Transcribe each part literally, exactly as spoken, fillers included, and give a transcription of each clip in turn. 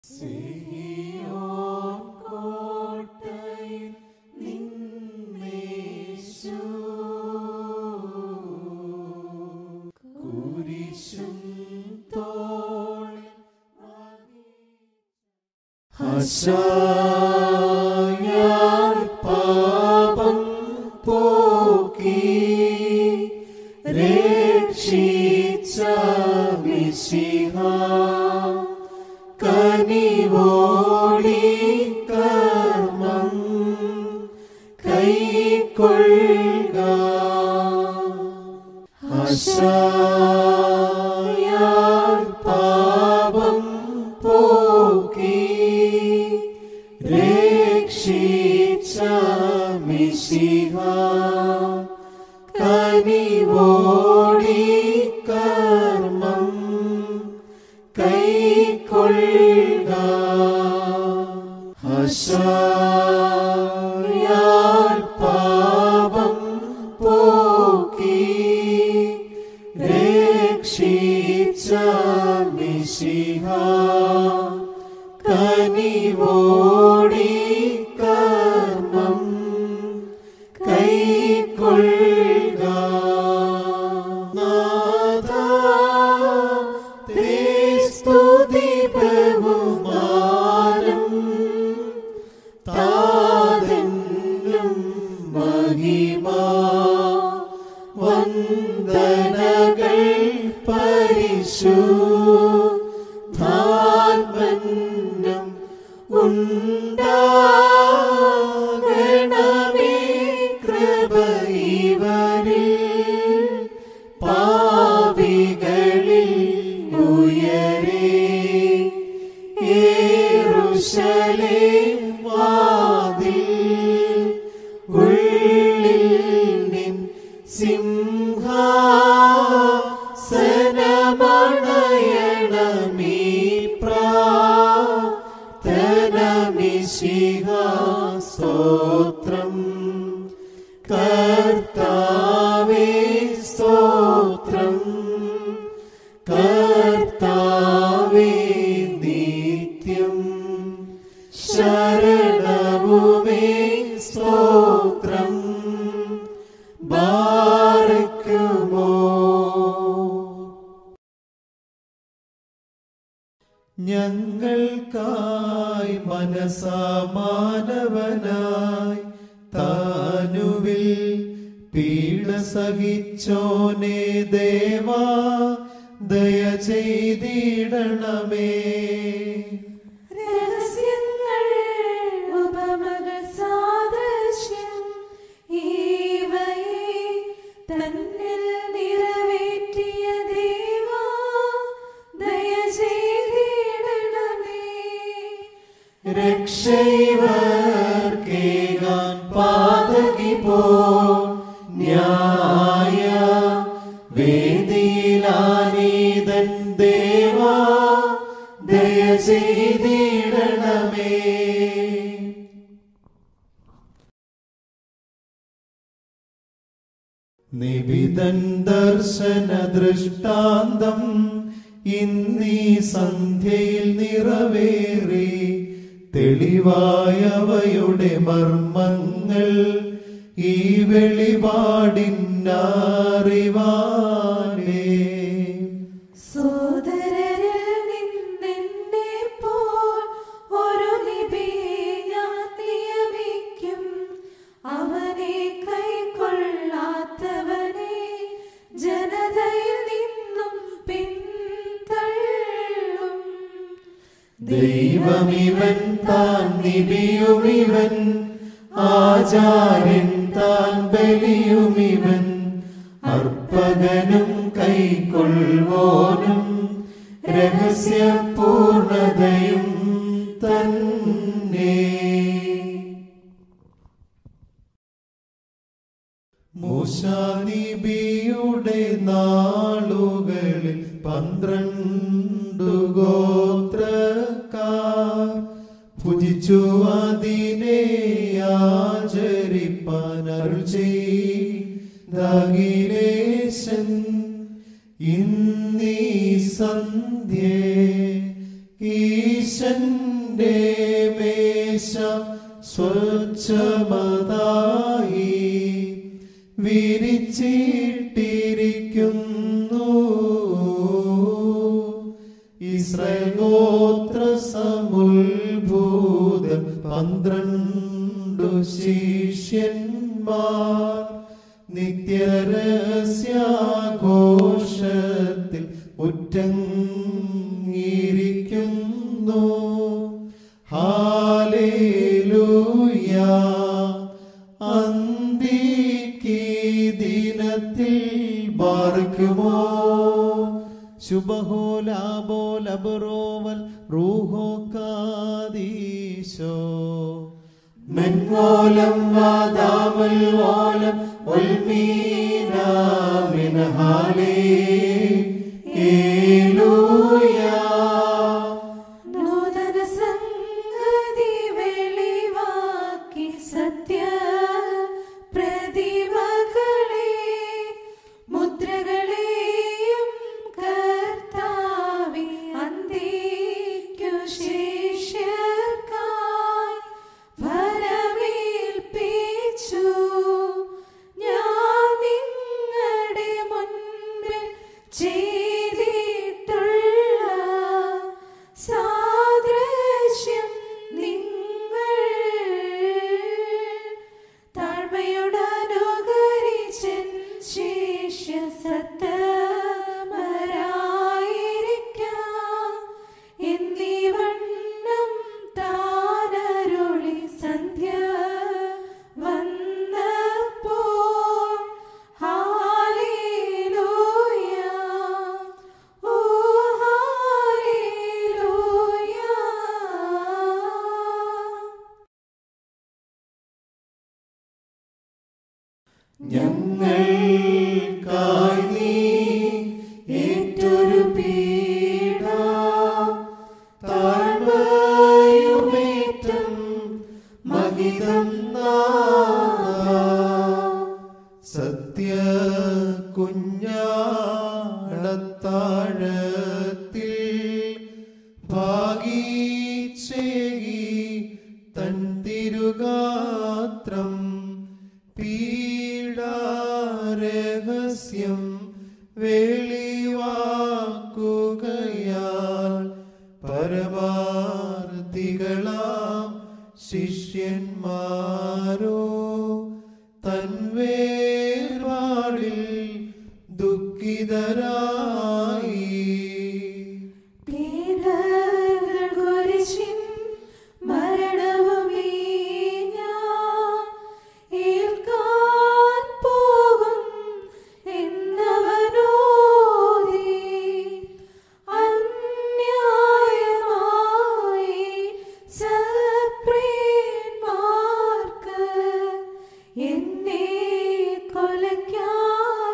ആശായാൽ പാപം പോക്കി രക്ഷിച്ച മിശിഹ കനിവോടി കർമ്മം കൈക്കൊള്ളുക. ആശായാൽ പാപം പോക്കി രക്ഷിച്ച മിശിഹ കനിവോടി കർമ്മം കൈക്കൊള്ളുക. ആശായാൽ പാപം പോക്കി രക്ഷിച്ച മിശിഹ കനിവോടി കർമ്മം കൈക്കൊള്ളുക. നാഥാ തേ സ്തുതി ബഹുമാനം താതന്നും മഹിമ വന്ദനകൾ പരിശുദ്ധാത്മനും ഉണ്ടാകണമേ. കൃപ ഇവരിൽ പാപികളിൽ ഉയരേ. യെരൂശലേം വാതിൽ ഉള്ളിൽ നിൻ സിംഹാസനമണയണമീ പ്രാർത്ഥനമിശിഹ സ്തോത്രം. കർത്താവേ സ്തോത്രം. കർത്താവേ നിത്യം ശരണവുമേ സ്തോത്രം. ബാരക്കുമോ. ഞങ്ങൾക്കായി മനസമാനവനായി താനുവിൽ പീഡ സഹിച്ചോനേ ദേവാ ദയ ചെയ്തിടണമേ. രഹസ്യങ്ങൾ ഉപമകൾ സാദൃശ്യം ഇവയെ തന്നിൽ നിറവേറ്റിയ ദേവാ ദയ ചെയ്തിടണമേ. രക്ഷയിവർക്കേകാൻ പാതകി പോ ന്യായ വേദിയിലാനീതൻ ദേവാ ദയ ചെയ്തിടണമേ. നിബിതൻ ദർശന ദൃഷ്ടാന്തം ഇന്നീ സന്ധ്യയിൽ നിറവേറി. തെളിവായവയുടെ മർമ്മങ്ങൾ ഈ വെളിപാടിന്നറിവാനേ. സോദരരിൽ നിന്നെന്നെപ്പോൾ ഒരു ലിപിയെ ഞാൻ നിയമിക്കും. അവനെ കൈക്കൊള്ളാത്തവനെ ജനതയിൽ നിന്നും പിന്തള്ളും. ദൈവമിവൻ താൻ നിബിയുമിവൻ ആചാര്യൻ താൻ ബലിയുമിവൻ അർപ്പകനും കൈക്കൊള്ളുവോനും രഹസ്യ പൂർണ്ണതയും തന്നെ. മൂശാ നബിയുടെ നാളുകളിൽ പന്ത്രണ്ടു ഗോത്രക്കാർ ഭുജിച്ചു അതിനെ ആചരിപ്പാൻ അരുൾ ചെയ്തഖിലേശൻ. ഇന്നീ സന്ധ്യേ ഈശൻ നിന്റെ മേശ സ്വച്ഛമതായി വിരിച്ചിട്ടിരിക്കുന്നു. ഇസ്രായേൽ ഗോത്ര സമുത്ഭൂത പന്ത്രണ്ടു ശിഷ്യന്മാർ നിത്യരഹസ്യാഘോഷത്തിൽ ഉറ്റങ്ങിയിരിക്കുന്നു. ഹല്ലേലൂയ. അന്തിക്ക് ദിനത്തിൽ ബാർക്കുമോ ശുഭഹോലാബോ ലബറോവൽ റൂഹോ കാദീശോ മെൻവോലം വാദാമൽ വോലം ഉൽമീന മിൻ ഹല്ലേലൂയ. നൂതന സംഗതി വെളിവാക്കി സത്യ പ്രതിമകളെ മുദ്രകളെയും കർത്താവേ അന്തിക്കു ശിഷ്യർക്കായി വരമേൽപ്പിച്ചു. ഞാൻ നിങ്ങളുടെ മുൻപിൽ ചെയ്തിട്ടുള്ള സാദൃശ്യം നിങ്ങൾ താഴ്മയോടനുകരിച്ചൻ ശിഷ്യ സത്തമരായിരിക്കാം എന്നീവണ്ണം താനരുളി സന്ധ്യ വന്നപ്പോൾ. ഹല്ലേലൂയ. ഓ ഹല്ലേലൂയ. ഞങ്ങൾക്കായി നീ ഏറ്റൊരു പീഡ താഴ്മയുമേറ്റം മഹിതം നാഥ. സത്യ കുഞ്ഞാടത്താഴത്തിൽ ഭാഗീച്ചേകി തൻ തിരുഗാത്രം പീഡാരഹസ്യം വെളിവാക്കുകയാൽ പരമാർത്ഥികളാം ശിഷ്യന്മാരോ തൻ വേർപാടിൽ ദുഃഖിതരായി. പീഡകൾ കുരിശിൻ മരണവുമേ ഞാൻ ഏൽക്കാൻ പോകും എന്നവനോദി അന്യായമായി സപ്രിയന്മാർക്ക് എന്നെ കൊലയ്ക്കാൻ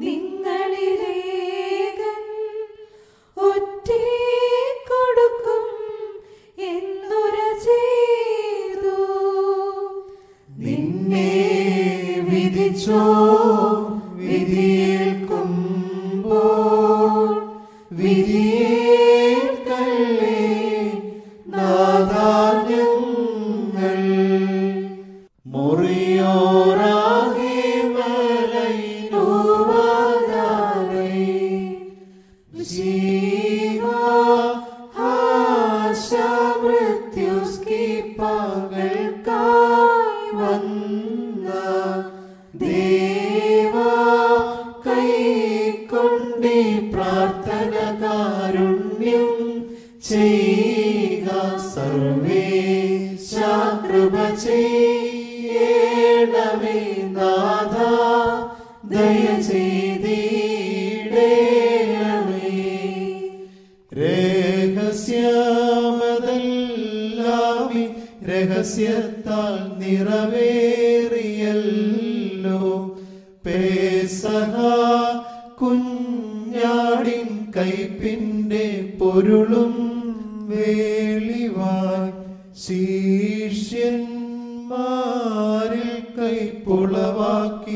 നിങ്ങളിലേകൻ ഒറ്റിക്കൊടുക്കും എന്നുര ചെയ്തു. നിന്നെ വിധിച്ചോ വിധിയേൽക്കുമ്പോൾ വിധിയേൽക്കല്ലേ നാഥാ ഞങ്ങൾ. മുറിയോറാകെ മലയിലൂവാതാകെ മിശിഹാ ഹാശമൃത്യുസ്കി പകൽക്കായി വന്ന ദേവാ കൈക്കൊണ്ടി പ്രാർത്ഥന കാരുണ്യം ചെയ്യുക. സർവേശ കൃപ ചെയ്യണമേ നാഥ ദയ ചെയ്തിടണമേ. രഹസ്യമതെല്ലാമി രഹസ്യത്താൽ നിറവേറിയല്ലോ. പേസഹ കുഞ്ഞാടിൻ കൈപ്പിന്റെ പൊരുളും വേളിവായി ശിഷ്യന്മാരിൽ കൈപ്പുളവാക്കി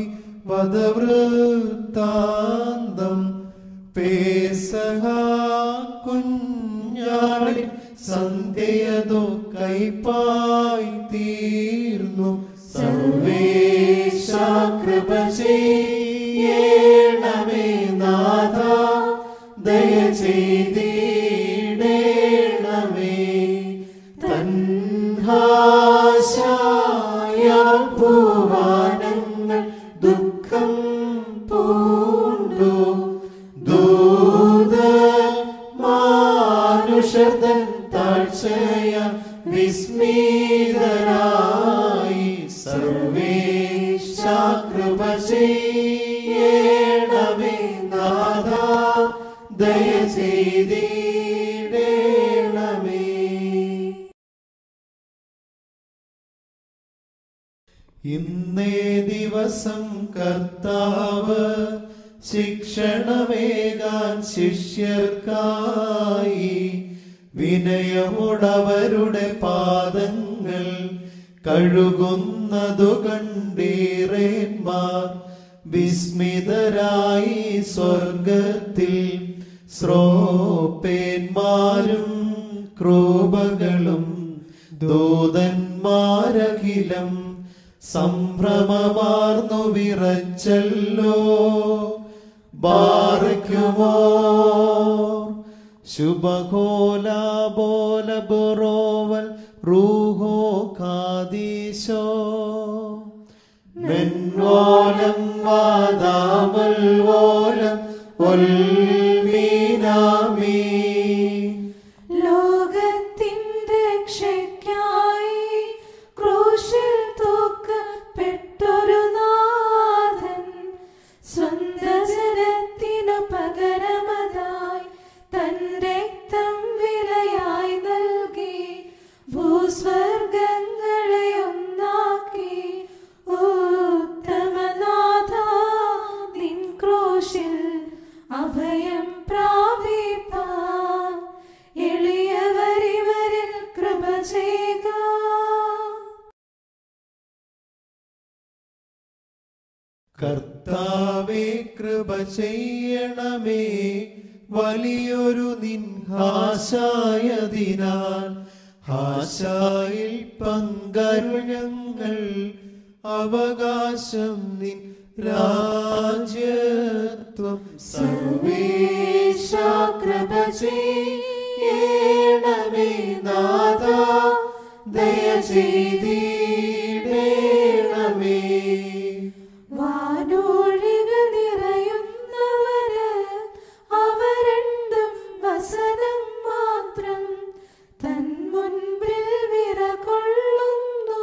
വധവൃത്താന്തം. പേസഹ കുഞ്ഞാടിൻ സന്ധ്യയതോ കൈപ്പായി തീർന്നു. സർവേശ കൃപ ചെയ്യണമേ നാഥ, ദയ ചെയ്തിടണമേ. തൻഹാശായ ഭുവനങ്ങൾ ദുഃഖം പൂണ്ടു. ദൂത മാനുഷതൻ താഴ്ചയ വിസ്മിതരായി. സർവേശ കൃപ ചെയ്യണമേ നാഥ, ദയ ചെയ്തിടണമേ. ഇന്നേ ദിവസം കർത്താവ് ശിക്ഷണമേകാൻ ശിഷ്യർക്കായി വിനയമോടവരുടെ പാദങ്ങൾ കഴുകുന്നതു കണ്ടീറേന്മാർ വിസ്മിതരായി. സ്വർഗത്തിൽ ശ്രോപ്പേന്മാരും ക്രൂപകളും ദൂതന്മാരഖിലം സംഭ്രമമാർന്നു വിറച്ചല്ലോ. ബാറയ്ക്കുമോ ശുഭകോലാബോല ബൊറോവൽ റൂഹോ കാദീശോ. മെൻവോലം വാദാമൽവോലം ഒൽമീനാമീ. ലോകത്തിൻ്റെ രക്ഷയ്ക്കായി ക്രൂശിൽ തൂക്കപ്പെട്ടൊരു നാഥൻ സ്വന്തം ജനത്തിനു പകരമതായി തൻ രക്തം വിലയായി നൽകി. ഭൂസ്വർഗങ്ങളെ ഒന്നാക്കി ഉത്തമനാഥ നിൻ ക്രൂശിൽ അഭയം പ്രാപിപ്പാൻ എളിയവരിവരിൽ കൃപ ചെയ്യുക. കർത്താവേ കൃപ ചെയ്യണമേ, വലിയൊരു നിൻ ഹാശായതിനാൽ ഹാശായിൽ പങ്കരുൾ ഞങ്ങൾ. അവകാശം നിൻ രാജ്യത്വം. സർവേശ കൃപ ചെയ്യണമേ നാഥ, ദയ ചെയ്തിടണമേ. വാനോഴികൾ നിറയുന്നവര് അവരണ്ടും വസനം മാത്രം തൻ മുൻപിൽ വിറകൊള്ളുന്നു.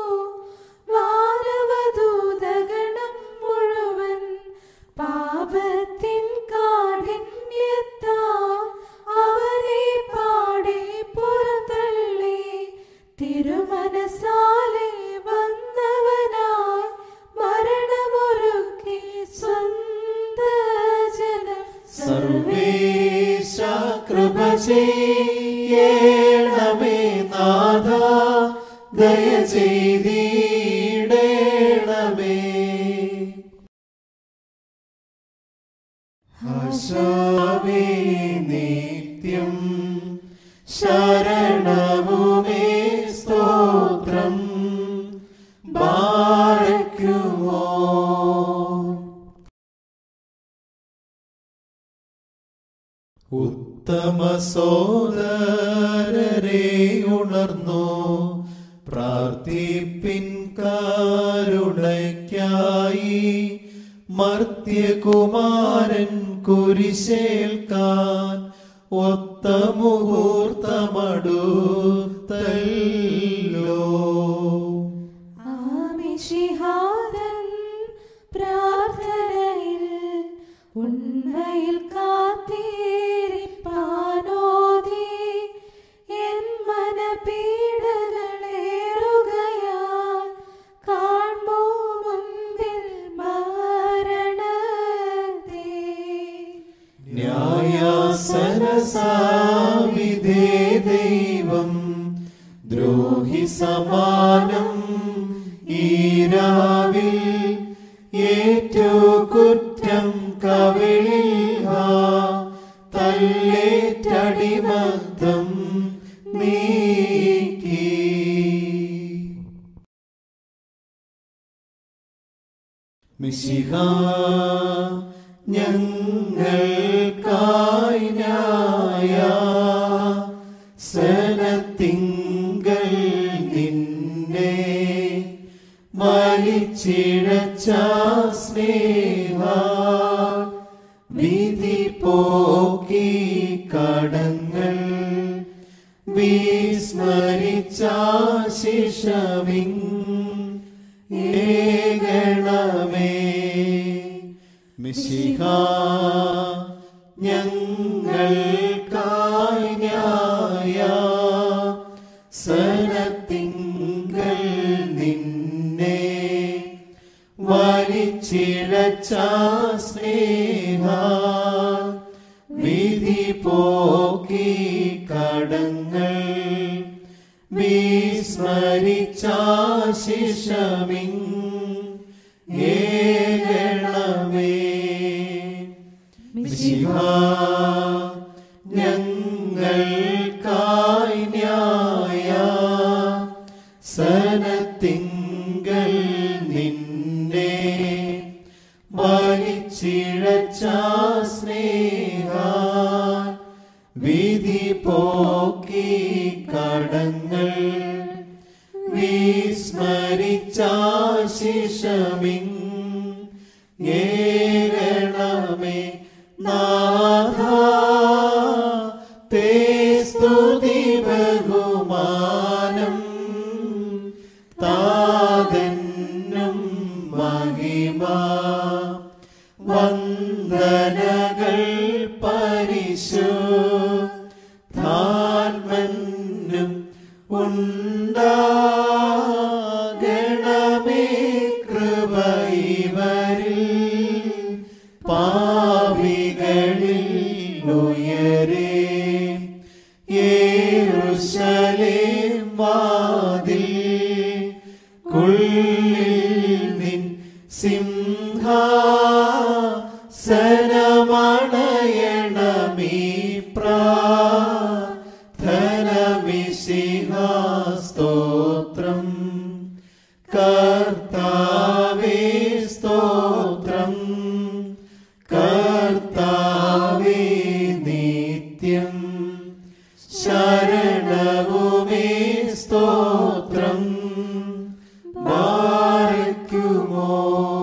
വാനവദൂതഗണം മുഴുവൻ പാപത്തിൻ കാഠിന്യത്താൽ അവനെ പാടെ പുറത്തള്ളി. തിരുമനസാലെ വന്നവനായി മരണമൊരുക്കി സ്വന്ത ജനം. സർവേശ കൃപ ചെയ്യണമേ നാഥ, ദയ ചെയ്തിടണമേ. ഹാശാവേ നിത്യം ശരണവുമേ സ്തോത്രം. ബാറയ്ക്കുമോ ഉത്തമ സോദരരെ ഉണർന്നു പ്രാർത്ഥിപ്പിൻ കരുണയ്ക്കായി. മർത്യകുമാരൻ കുരിശേൽക്കാൻ ഒത്ത മുഹൂർത്തമടുത്തല്ലോ. ആമിശിഹാദൻ പ്രാർത്ഥനയിൽ ഉണ്മയിൽ കാത്തിരിപ്പാനോദി എൻ മനപീഡകളേറുകയാൽ കാൺമോ മുൻപിൽ മരണത്തെ. ന്യായാസനസാവിധേ ദൈവം ദ്രോഹി സമാനം ഈരാവിൽ ഏറ്റു കുറ്റം കവിളിൽ തല്ലേറ്റടിമത്തം നീ മിശിഹാ ഞങ്ങൾക്കായി ന്യായാസനത്തിങ്കൽ നിന്നെ വലിച്ചിഴച്ച സ്നേഹ വിധി പോക്കി കടങ്ങൾ വിസ്മരിച്ച ശിശമിങ് ഏകണമേ. മിശിഹാ ഞങ്ങൾക്കായി ന്യായാസനത്തിങ്കൽ നിന്നെ വലിച്ചിഴച്ച സ്നേഹ വിധി പോക്കി കടങ്ങൾ വിസ്മരിച്ച ശിശമിങ് ഏകണമേ. മിശിഹാ ഞങ്ങൾക്കായി ന്യായാസനത്തിങ്കൽ നിന്നെ വലിച്ചിഴച്ച സ്നേഹ വിധി പോക്കി കടങ്ങൾ വിസ്മരിച്ച ശിശമിങ് ഏകണമേ. നാഥ തേ സ്തുതി ബഹുമാനം താതന്നും മഹിമ വന്ദനകൾ പരിശുദ്ധാത്മനും ഉണ്ടാകണമേ. കൃപ ഇവരിൽ പാപികളിൽ ഉയരേ. യെരൂശലേം വാതിൽ കുള്ളിൽ നിൻ സിംഹാസനമണയണമീ പ്രാർത്ഥന. മിശിഹാ സ്തോത്രം കർത്താവേ സ്തോത്രം കർത്താവേ നിത്യം ശരണവുമേ സ്തോത്രം ബാരക്കുമോ.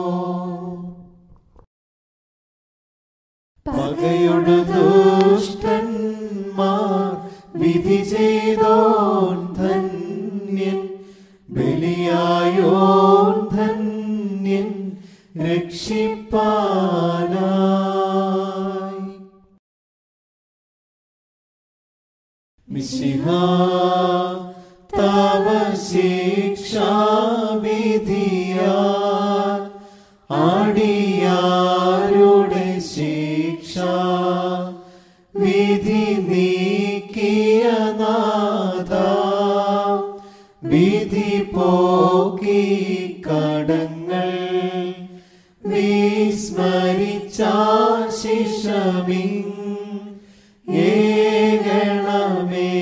പകയൊടു ദുഷ്ടന്മാർ വിധി ചെയ്തോൻ ധന്യൻ ബലിയായോൻ ധന്യൻ രക്ഷിപ്പാനായി. മിശിഹാ തവ ശിക്ഷാവിധിയാൽ അടിയാരുടെ ശിക്ഷ വിധി നീക്കിയ നാഥ വിധി പോക്കി കടങ്ങൾ വിസ്മരിച്ച ശിശമിങ് ഏകണമേ.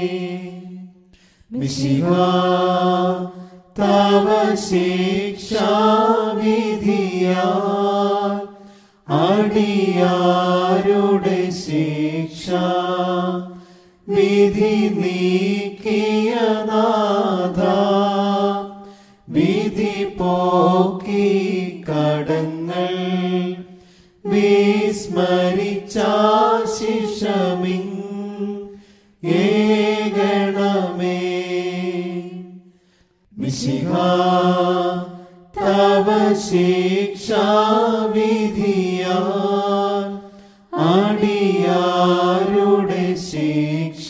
മിശിഹാ തവ ശിക്ഷാവിധിയാൽ അടിയാരുടെ ശിക്ഷ വിധി നീക്കിയ നാഥ വിധി പോക്കി കടങ്ങൾ വിസ്മരിച്ച ശിശമിങ് ഏകണമേ. മിശിഹാ തവ ശിക്ഷാവിധിയാൽ അടിയാരുടെ ശിക്ഷ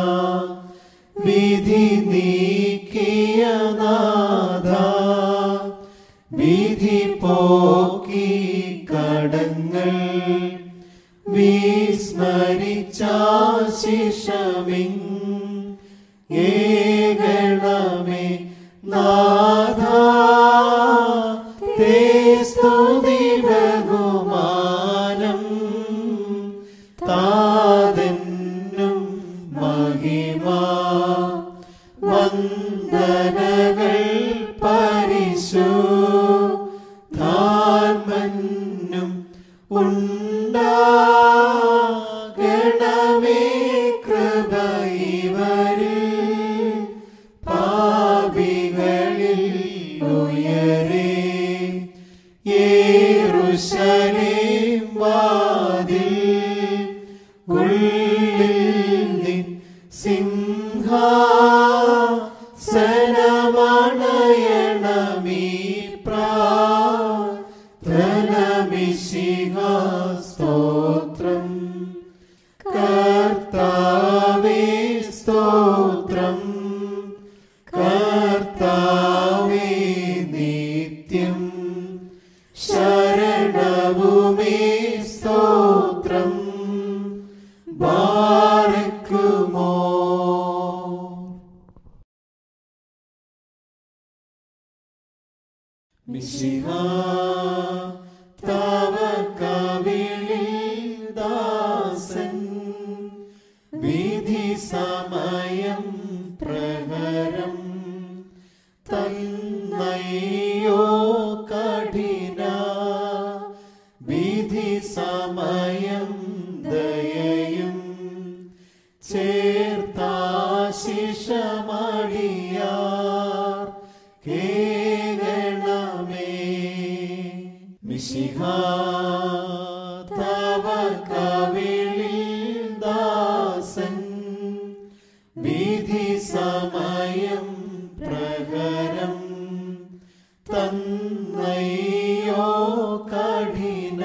വിധി നീക്കിയ നാഥ വിധി പോക്കി കടങ്ങൾ വിസ്മരിച്ച ശിശമിങ് ഏകണമേ. നാഥ തേ സ്തുതി ബഹുമാനം താതന്നും മഹിമ വന്ദനകൾ പരിശുദ്ധാത്മനും മിശിഹാ തവ കവിളിൽ ദാസൻ വിധി സമയം പ്രഹരം തന്നയ്യോ കഠിന വിധി സമയം ദയയും ചേർത്താശിഷമടിയാർ കേകണമേ. മിശിഹാ തവ കവിളിൽ ദാസൻ വിധി സമയം പ്രഹരം തന്നയ്യോ കഠിന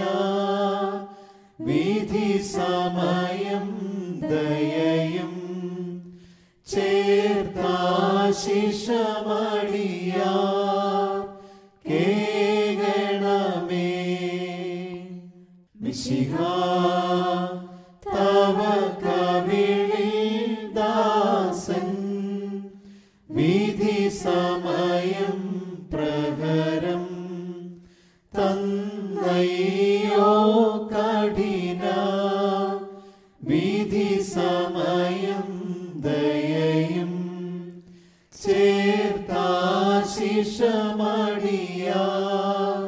വിധി സമയം ദയയും ചേർത്താശിഷമടിയാർ കേകണമേ. മിശിഹാ തവ കവിളിൽ ദാസൻ വിധി സമയം പ്രഹരം തന്നയ്യോ കഠിന വിധി സമയം ദയയും ചേർത്താശിഷമടിയാർ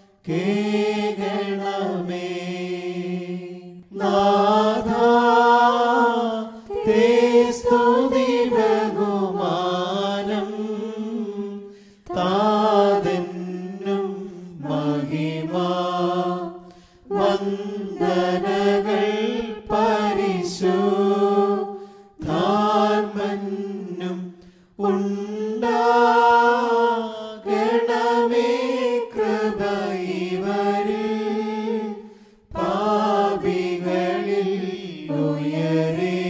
കേകണമേ. നാഥാ തേ സ്തുതി ബഹുമാനം താതെന്നും മഹിമ വന്ദനകൾ പരിശുദ്ധാത്മനും ഉണ്ടാകണമേ. കൃപ ഇവരിൽ പാപികളിൽ ഉയരേ.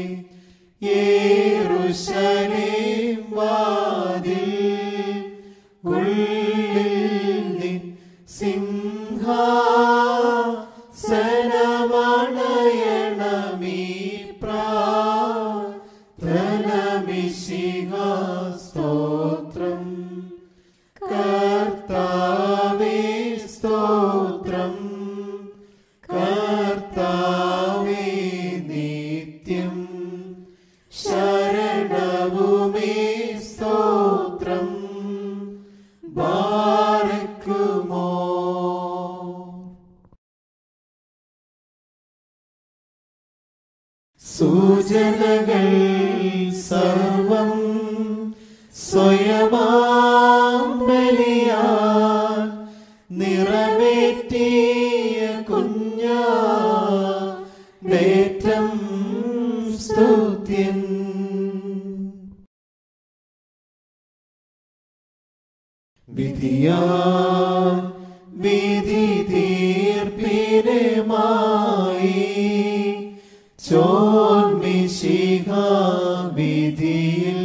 യെരൂശലേം വാതിൽ ഉള്ളിൽ നിൻ സിംഹാസനമണയണമീ പ്രാർത്ഥന. മിശിഹാ സ്തോത്രം കർത്താവേ സ്തോത്രം കർത്താവേ നിത്യം ശരണവുമേ സ്തോത്രം ബാരക്കുമോ. സൂചനകൾ സർവം സ്വയമാം ബലിയാൽ നിറവേറ്റിയ കുഞ്ഞാടേറ്റം സ്തുത്യൻ. വിധിയാൽ വിധി തീർപ്പിനുമായി ചോർമിശിഹാ വിധിയിൽ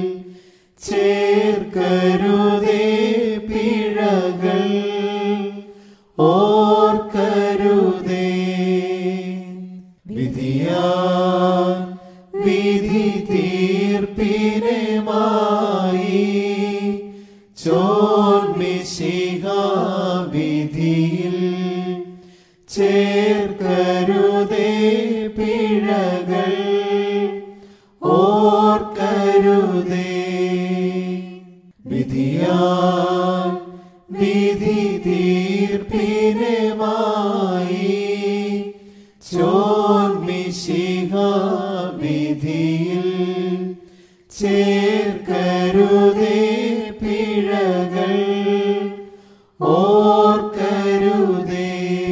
ചേർക്കരുതേ പിഴകൾ ഓർക്കരുതേ. വിധിയാൽ വിധി തീർപ്പിനുമായി ചോർമിശിഹാ വിധിയിൽ ചേർക്കരുതേ പിഴകൾ ഓർക്കരുതേ. വിധിയാൽ വിധി തീർപ്പിനുമായി ചോർമിശിഹാ വിധിയിൽ ചേർക്കരുതേ പിഴകൾ ഓർക്കരുതേ.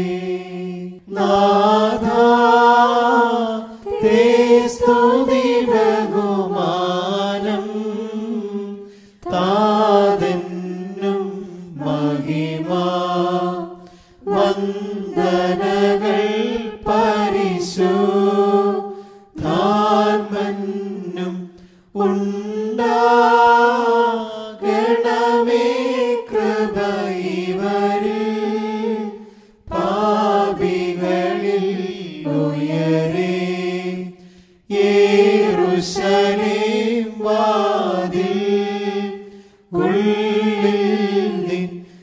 നാഥാ തേ സ്തുതി ബഹുമാനം താതെന്നും മഹിമ വന്ദനകൾ പരിശുദ്ധാത്മനും ഉണ്ടാകണമേ. കൃപ ഇവരിൽ പാപികളിൽ ഉയരേ. യെരൂശലേം വാതിൽ ഉള്ളിൽ നിൻ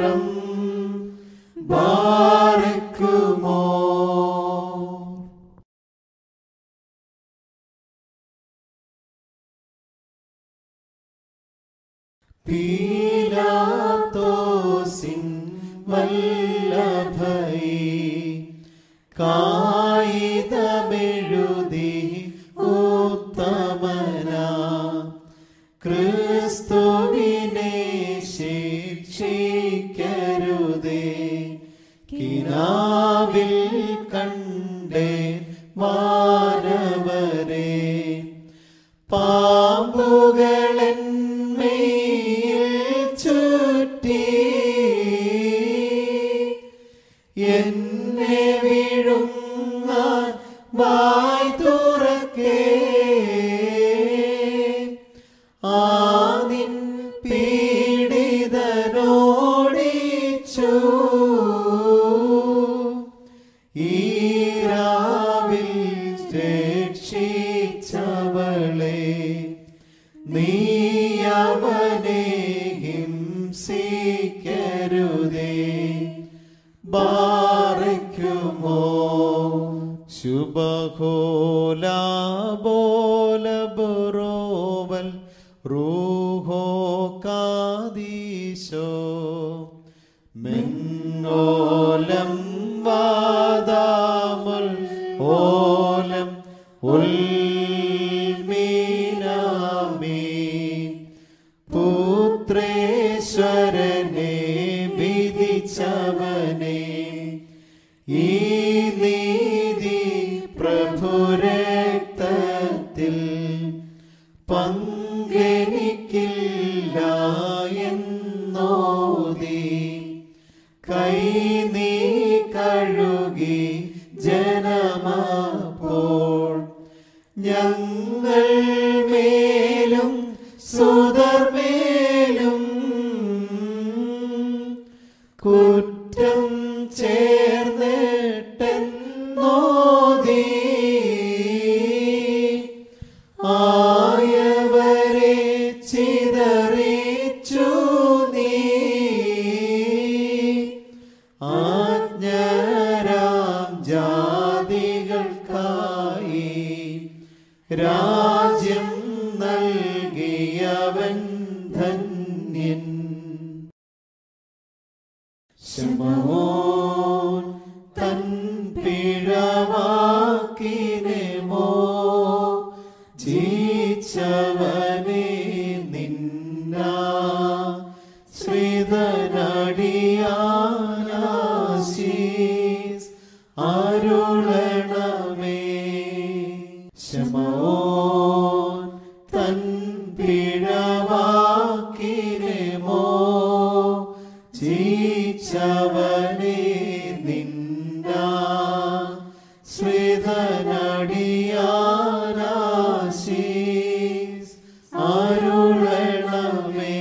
സ്തോത്രം ബാരക്കുമോ. പീലാത്തോസിൻ വല്ലഭൈ കായികമെഴുതി ഉത്തമന ക്രിസ്തുവിനെ ശിക്ഷിക്കരുതേ. കിനാവിൽ കണ്ടേ മാനവരെ പാമ്പുകളെന്മേൽ ചുറ്റി എന്നെ വിഴുങ്ങാൻ വായ് തുറക്കേ. ആദിൻ പീഡിതനോടിച്ചു ഈരാവിൽ രക്ഷിച്ചവളെ നീ അവനെ ഹിംസിക്കരുതേ. ബാരക്കുമോ. ശുഭഹോലാബോലബറോവൽ റൂഹോ കാദീശോ മെന്നോലം വാദാമുൽ ഓലം ഉൽമീനാമീൻ. പുത്രേശ്വരനെ വിധിച്ചവനെ ഈ നീതി പ്രഭുരക്തത്തിൽ പങ്കെനിക്കില്ല എന്നോതി കൈ നീ കഴുകി ജനമപ്പോൾ ഞങ്ങൾ മേലും സുതർമേലും കുറ്റം ചേർന്നിട്ടെന്നോതി ആയവരെ ചിതറിച്ചു നീ ആജ്ഞരാം ജാതികൾക്കായി രാജ്യം നൽകിയവൻ ധന്യൻ. ശമോൻ തൻ പിഴവാക്കിനെ മോചിച്ചവനെ നിന്നാ ശ്രീധനടിയാനാശീസ് അരുളണമേ. ശമോൻ തൻ പിഴവാക്കിനെ മോചിച്ചവനെ നിന്നാ ശ്രീധനടിയാനാശീസ് അരുളണമേ.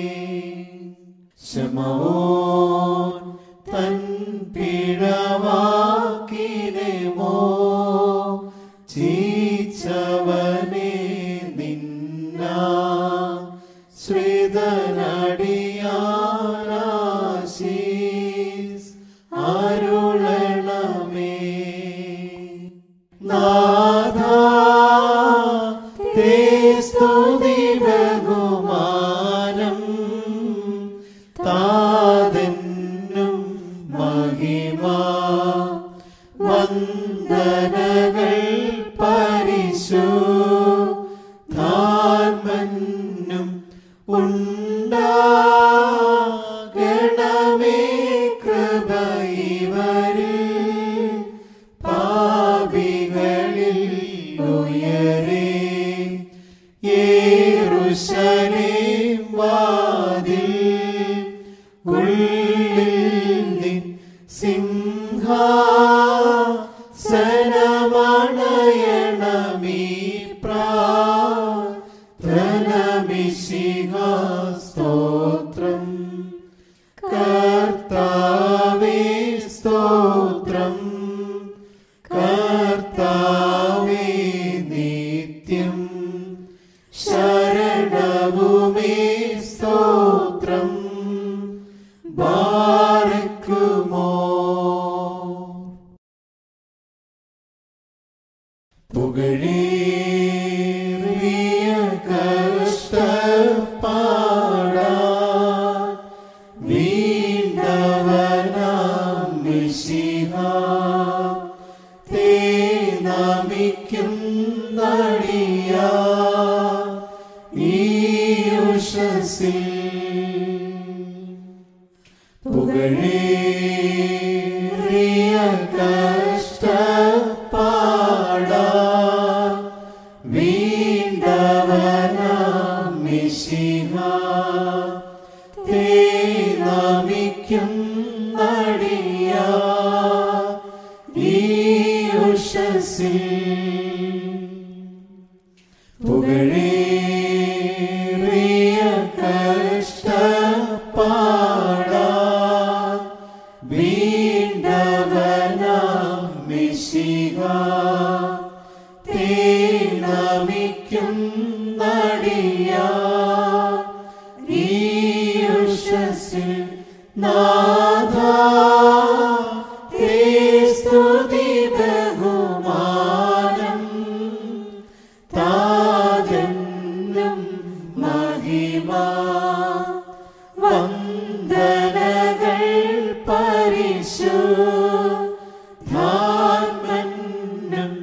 ശമോൻ തൻ പിഴവാക്കിനെ മോചിച്ചവനെ നിന്നാ ശ്രീധനടിയാനാശീസ് അരുളണമേ. നാഥാ തേ സ്തുതി ബഹുമാനം താതന്നും മഹിമ വന്ദനകൾ പരിശുദ്ധാത്മനും ഉണ്ടാകണമേ. കൃപ ഇവരിൽ പാപികളിൽ ഉയരേ. യെരൂശലേം വാതിൽ ഉള്ളിൽ നിൻ സിംഹാസനമണയണമീ പ്രാർത്ഥനമിശിഹ സ്തോത്രം. കർത്താവേ സ്തോത്രം. കർത്താവേ നിത്യം ശരണവുമേ സ്തോത്രം. വീണ്ടവനാം മിശിഹ തേ നമിക്കും നടിയാ ഈ ഉഷസ്സിൽ പുകഴേറിയ കഷ്ടപ്പാടാ വീണ്ടവനാം മിശിഹ തേ നമിക്കും നടിയാ ഈ ഉഷസ്സിൽ പുകഴേറിയ കഷ്ടപ്പാടാ വീണ്ടവനാം മിശിഹ തേ നമിക്കും നടിയാ ഈ ഉഷസ്സിൽ നാഥാ തേ സ്തുതി ബഹുമാനം താതന്നും മഹിമ വന്ദനകൾ പരിശുദ്ധാത്മനും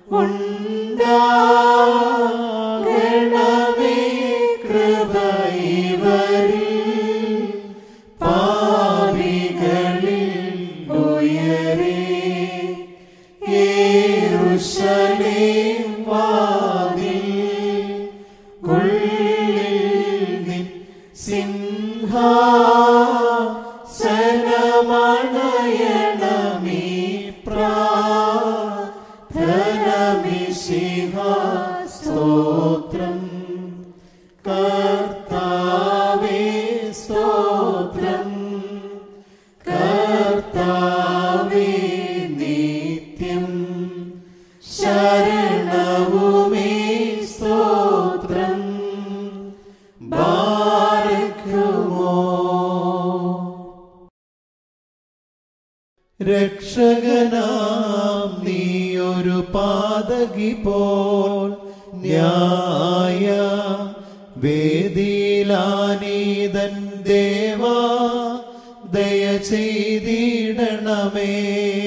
ഉണ്ടാകണമേ കൃപ ഇവരിൽ പാപികളിൽ ഉയരേ യെരൂശലേം വാതിൽ ഉള്ളിൽ നിൻ സിംഹാസനമണയണമീ പ്രാർത്ഥനമിശിഹ സ്തോത്രം കർത്താവേ സ്തോത്രം കർത്താവേ നിത്യം ശരണവുമേ സ്തോത്രം ബാരക്കുമോ. രക്ഷകനാം നീയൊരു പാതകി പോൽ ന്യായ വേദിയിലാനീതൻ ദേവാ ദയ ചെയ്തിടണമേ.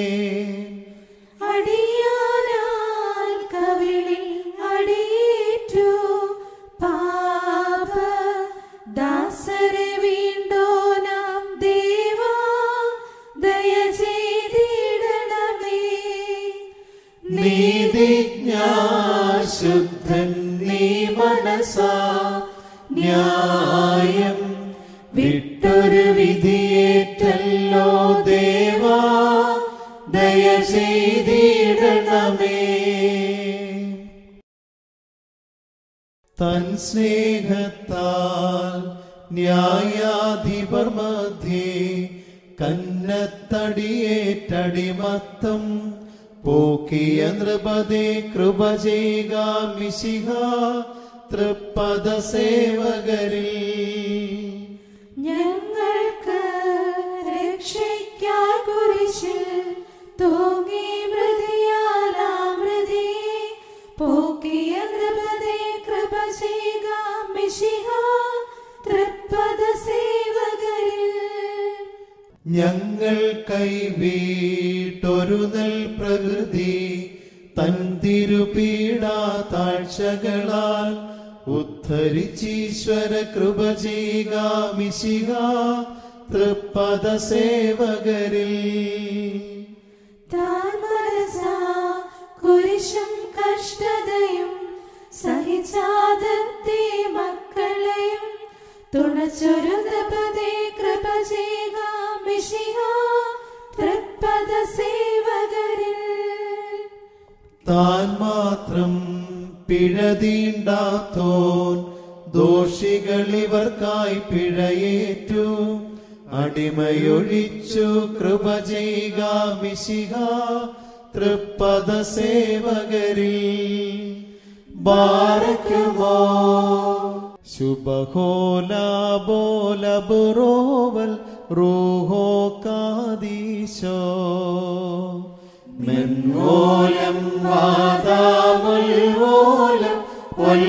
അടിയാനാൽ കവിളിൽ അടിയേറ്റു പാപ ദാസരെ വീണ്ടോനാം ദേവാ ദയ ചെയ്തിടണമേ. നീതിജ്ഞാശുദ്ധൻ നീ മനസാ ന്യായം വിട്ടൊരു വിധിയേറ്റല്ലോ ദേവാ ദയ ചെയ്തിടണമേ. തൻ സ്നേഹത്താൽ ന്യായാധിപർ മധ്യേ കന്നത്തടിയേറ്റടിമത്തം പോക്കിയ നൃപതേ കൃപ ചെയ്യുക മിശിഹ തൃപ്പദ സേവകരിൽ. ഞങ്ങൾക്ക് രക്ഷയ്ക്കായി കുരിശിൽ തൂങ്ങി മൃതിയാലാമൃതി പോക്കിയ നൃപതേ കൃപ ചെയ്യുക മിശിഹ തൃപ്പദ സേവകരിൽ. ഞങ്ങൾ കൈവീട്ടൊരു നൽ പ്രകൃതി തൻ തിരുപീഡാ താഴ്ചകളാൽ ഉദ്ധരിച്ചീശ്വര കൃപ ചെയ്യുക മിശിഹ തൃപ്പദ സേവകരിൽ. താൻ മനസാ കുരിശും കഷ്ടതയും സഹിച്ചാദത്തെ മക്കളെയും തുണച്ചൊരു നൃപതേ കൃപ ചെയ്യുക മിശിഹ തൃപ്പദ സേവകരിൽ. താൻ മാത്രം പിഴതീണ്ടാത്തോൻ ദോഷികളിവർക്കായി പിഴയേറ്റു അടിമയൊഴിച്ചു കൃപ ചെയ്യുക മിശിഹ തൃപ്പദ സേവകരിൽ. ബാരക്കുമോ ശുഭഹോലാബോലബുറോവൽ റൂഹോ കാദീശോ മെൻവോലം വാദാമുൽവോലം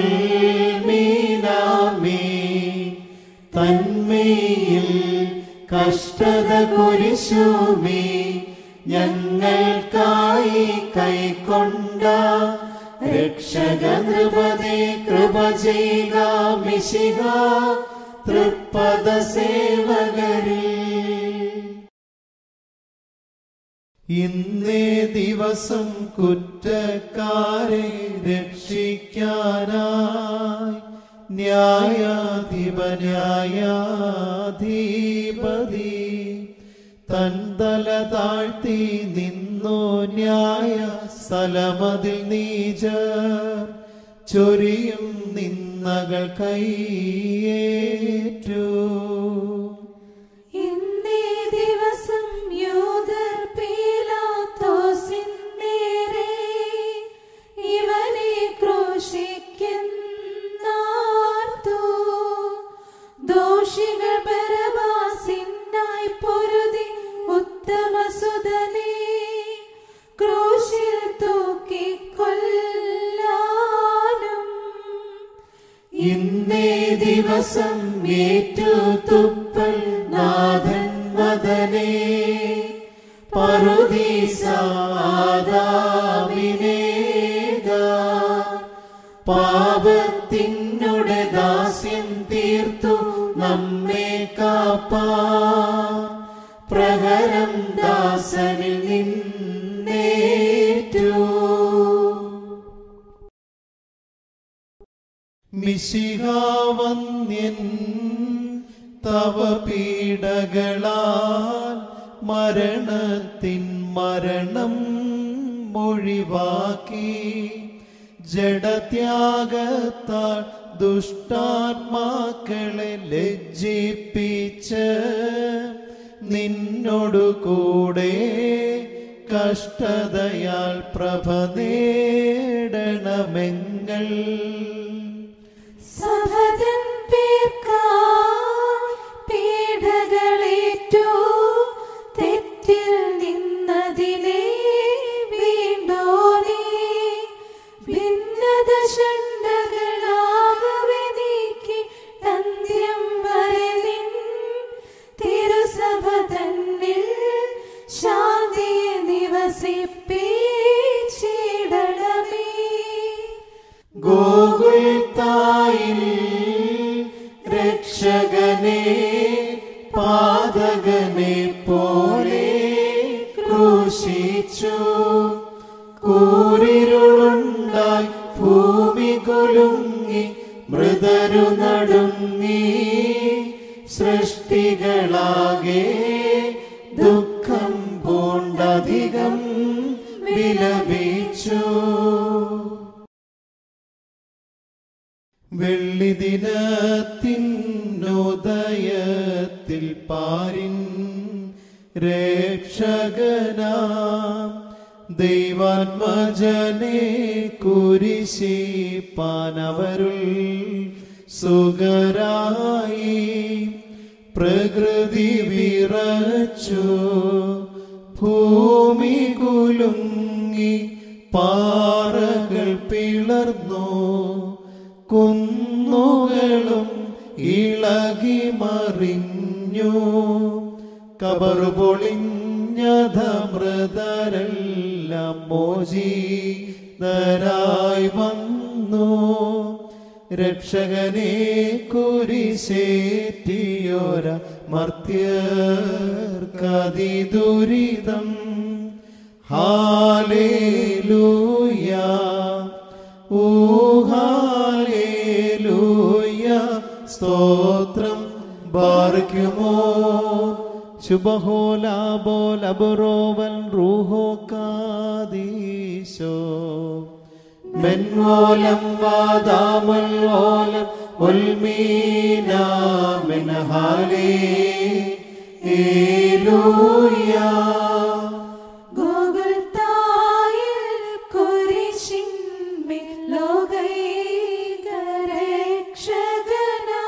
വൽമീനാമി തന്മയിൽ കഷ്ടത കുരിശുമേ ഞങ്ങൾക്കായി കൈക്കൊണ്ട രക്ഷക നൃപതേ കൃപ ചെയ്യുക മിശിഹ തൃപ്പദ സേവകരിൽ. ഇന്നേ ദിവസം കുറ്റക്കാരെ രക്ഷിക്കാനായി ന്യായാധിപ ന്യായാധിപതി തൻതല താഴ്ത്തി നിന്നു ന്യായ സ്ഥലമതിൽ നീച ചൊരിയും നിന്നകൾ കൈയേറ്റു. ഇന്നേ ദിവസം യൂദർ പീലാത്തോസിൻ നേരെ ഇവനെ ക്രൂശിക്കുന്നാർത്തു. ദോഷികൾ ബരബാസിനായി പൊരുതി ഉത്തമസുതനെ ക്രൂശിൽ തൂക്കിക്കൊല്ലാനും. ഇന്നേ ദിവസം ഏറ്റു തുപ്പൽ നാഥൻ വദനേ പറുദീസാദാമിനേക പാപത്തിനുടെ ദാസ്യം തീർത്തു നമ്മെ കാപ്പാ പ്രഹരം ദാസനിൽ നിന്നേറ്റു. മിശിഹ വന്ദ്യൻ തവ പീഡകളാൽ മരണത്തിൻ മരണം മൊഴിവാക്കി ജഡത്യാഗത്താൽ ദുഷ്ടാത്മാക്കളെ ലജ്ജിപ്പിച്ച് നിന്നോടു കൂടെ കഷ്ടതയാൽ പ്രഭ നേടണമെങ്ങൾ. സഹജൻ പേർക്കായി പീഡകളേറ്റു തെറ്റിൽ നിന്നതിനെ വീണ്ടോനേ ഭിന്നത ഷണ്ഡകളാകവെ നീക്കി അന്ത്യം വരെ നിൻ തിരുസഭ തന്നിൽ ശാന്തിയെ നിവസിപ്പിച്ചിടണമേ. ഗോകുൽത്തായിൽ രക്ഷകനെ പാതകനെ പോലെ ക്രൂശിച്ചു. കൂരിരുളുണ്ടായി ഭൂമി കുലുങ്ങി മൃതരു നടുങ്ങി സൃഷ്ടികളാകെ ദുഃഖം പൂണ്ടധികം വിലപിച്ചു. വെള്ളിദിനത്തിനുദയത്തിൽ പാരിൻ രക്ഷകനാം ദൈവാത്മജനെ കുരിശിപ്പാനവരുൾ സുഗരായി പ്രകൃതി വിറച്ചു ഭൂമി കുലുങ്ങി പാറകൾ പിളർന്നു കുന്നുകളും ഇളകി മറിഞ്ഞു കബറു പൊളിഞ്ഞതമൃതരെല്ലാം മോചിതരായി വന്നു. രക്ഷകനെ കുരിശേറ്റിയോര മർത്യർക്കതി ദുരിതം. ഹാലേലൂയ ഓ ഹാലേലൂയ സ്തോത്രം ബാർക്കുമോ ശുഭഹോല ബോല ബറോവൽ റൂഹോ കാദീശോ മെൻവോലം വാദാമുൽ ഓലം ഉൽമീനാമിൻ ഹാലേലൂയ. ഗോകുൽത്തായിൽ കുരിശിന്മേൽ ലോകൈകരക്ഷകനാ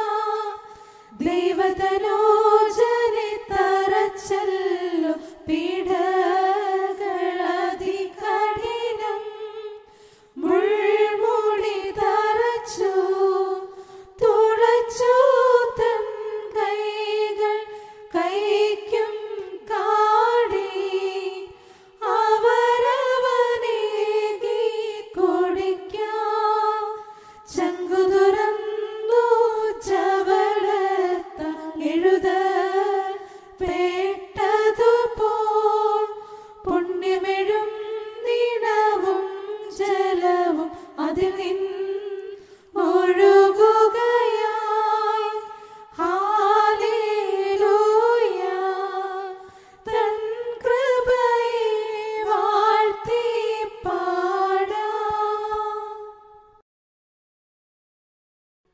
ദൈവതനോജനെ തറച്ചല്ലോ പീഡകളതികഠിനം. മുൾമുടി തറച്ചു തുളച്ചു തൻ കൈകൾ കൈ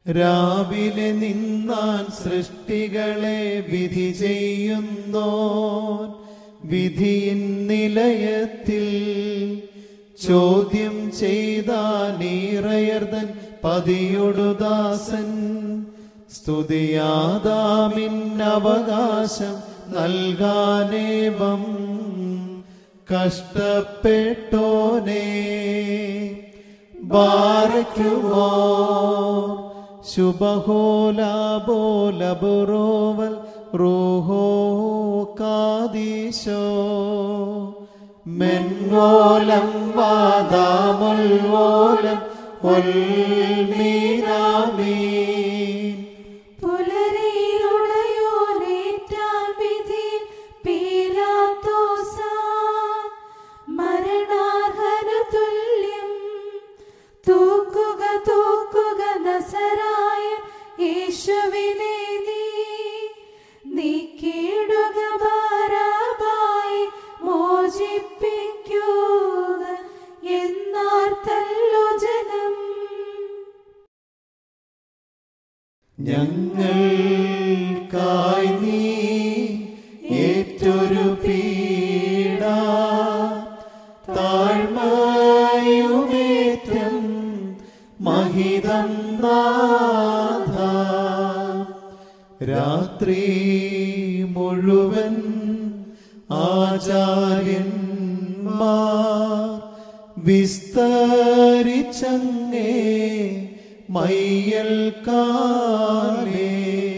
രാവിലെ നിന്നാൻ സൃഷ്ടികളെ വിധി ചെയ്യുന്നോൻ വിധിയിൻ നിലയത്തിൽ ചോദ്യം ചെയ്താനീറയർദൻ പതിയൊടുദാസൻ സ്തുതിയാദാമിൻ അവകാശം നൽകാനേവം കഷ്ടപ്പെട്ടോനേ ബാരക്കുമോ ശുഭഹോലാബോലബുറോവൽ റൂഹോ കാദീശോ മെൻവോലം വാദാമുൽവോലം ഒൽമീനാമീൻ പുലരിയിലുടയോനേറ്റാൻ വിധിയിൽ പീലാത്തോസാൻ മരണാർഹനു തുല്യം തൂക്കുക തൂക്കുക നസറായ യേശുവിനെ നീ നീക്കിയിടുക ബറബ്ബായെ മോചിപ്പിക്കുക എന്നാർത്തല്ലോ ജനം. ഞങ്ങൾക്കായി നീ ഏറ്റൊരു പീഡ താഴ്മയുമേറ്റം മഹിതം നാഥ രാത്രി മുഴുവൻ ആചാര്യന്മാർ വിസ്തരിച്ചങ്ങേ മയ്യൽ കാലേ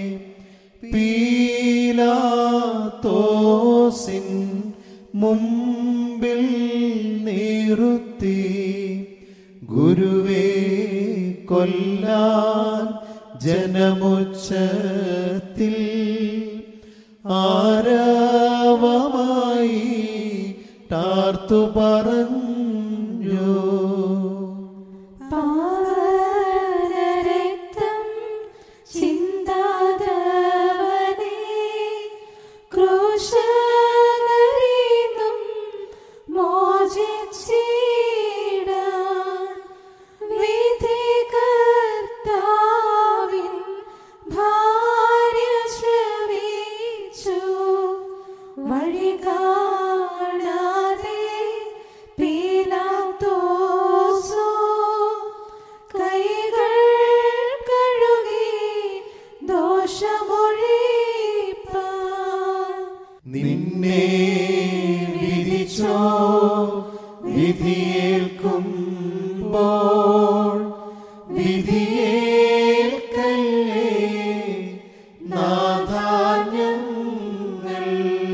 പീലാത്തോസിൻ മുമ്പിൽ നിർത്തി ഗുരുവേ കൊല്ലാൻ ജനമുച്ചത്തിൽ ആരവമായി ടാർത്തു പറഞ്ഞു പാവനരക്തം ചിന്താതവനേ ക്രൂശകരീന്നും മോചിച്ചിടാൻ വിധികർത്താവിൻ ഭാര്യ ശ്രമിച്ചു വഴി കാണാതെ പീലാത്തോസോ കൈകൾ കഴുകി ദോഷമൊഴിപ്പാൻ നിന്നെ വിധിച്ചോ വിധിയേൽക്കുമ്പോൾ വിധിയേൽക്കല്ലേ നാഥാന്യങ്ങൾ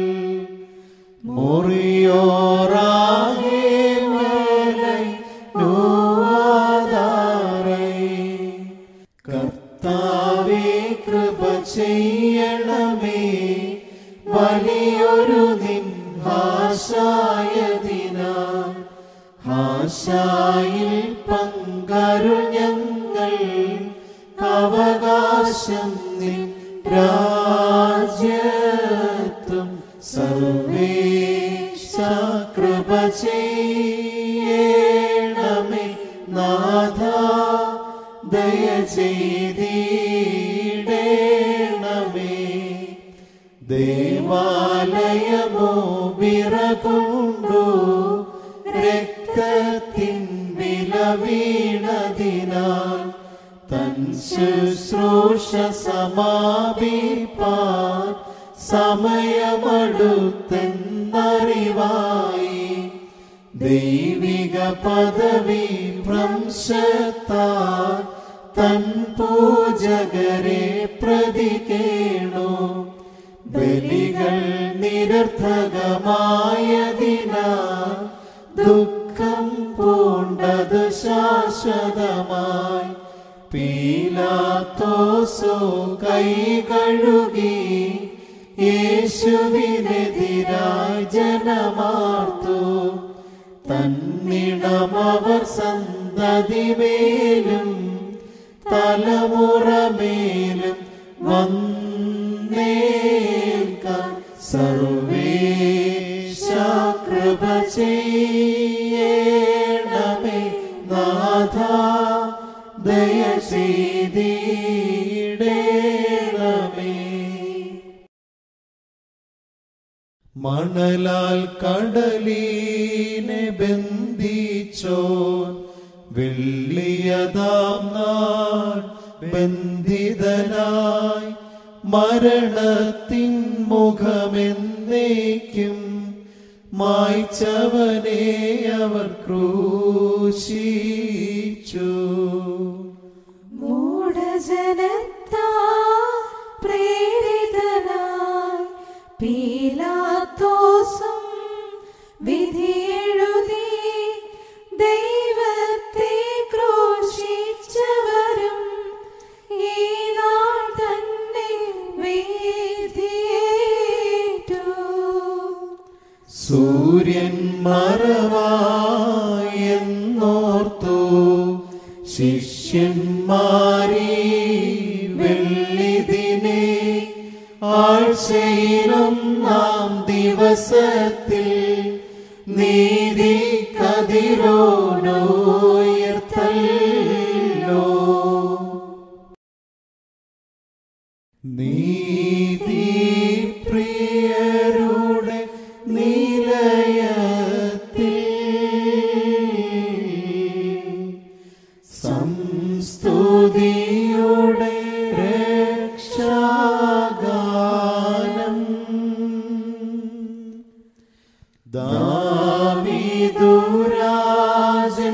മുറിയോറാകെ മേലൈ നോവാതാറൈ കർത്താവേ കൃപ ചെയ്യണമേ വലിയൊരു നിൻ ഹാശായതിനാൽ ഹാശായിൽ പങ്കരുൾ ഞങ്ങൾ അവകാശം നിൻ രാജ്യത്വം സർവേശ കൃപ ചെയ്യണമേ നാഥ ദയ ചെയ്തിടേണമേ ദേവാലയമോ വിറകൊണ്ടു രക്തത്തിൻ വില വീണതിനാൽ തൻ ശുശ്രൂഷ സമാപിപ്പാൻ സമയമടുത്തെന്നറിവായി ദൈവിക പദവി ഭ്രംശത്താൽ തൻ പൂജകരെ പ്രതികേണു ബലികൾ നിരർത്ഥകമായതിനാൽ ദുഃഖം പൂണ്ടത് ശാശ്വതമായി പീലാത്തോസോ കൈ കഴുകി യേശുവിനെതിരായി ജനമാർത്തു തന്നിടമവർ സന്തതിമേലും തലമുറമേലും വന്നേൽക്കാൻ സർവേശ കൃപ ചെയ്യണമേ നാഥ ദയ ചെയ്തീ മണലാൽ കടലിനെ ബന്ധിച്ചോൻ വെള്ളിയതാം നാൾ ബന്ധിതനായി മരണത്തിൻ മുഖമെന്നേക്കും മായ്ച്ചവനെ അവർ ക്രൂശിച്ചു. മൂഢജനത്താ പ്രേരിതനായി പീലാത്തോസും വിധിയെഴുതി ദൈവത്തെ ക്രൂശിച്ചവരും ഈ നാൾ തന്നെ വിധിയേറ്റു. സൂര്യൻ മറവായെന്നോർത്തു ശിഷ്യന്മാരീ വെള്ളിദിനെ ആഴ്ചയിലൊന്നാം ദിവസത്തിൽ നീതി കതിരോനുയർത്തല്ലോ. നീതിപ്രിയരുടെ നിലയത്തിൽ സംസ്തുതിയുടെ രക്ഷാഗാനം ദാവീദുരാജൻ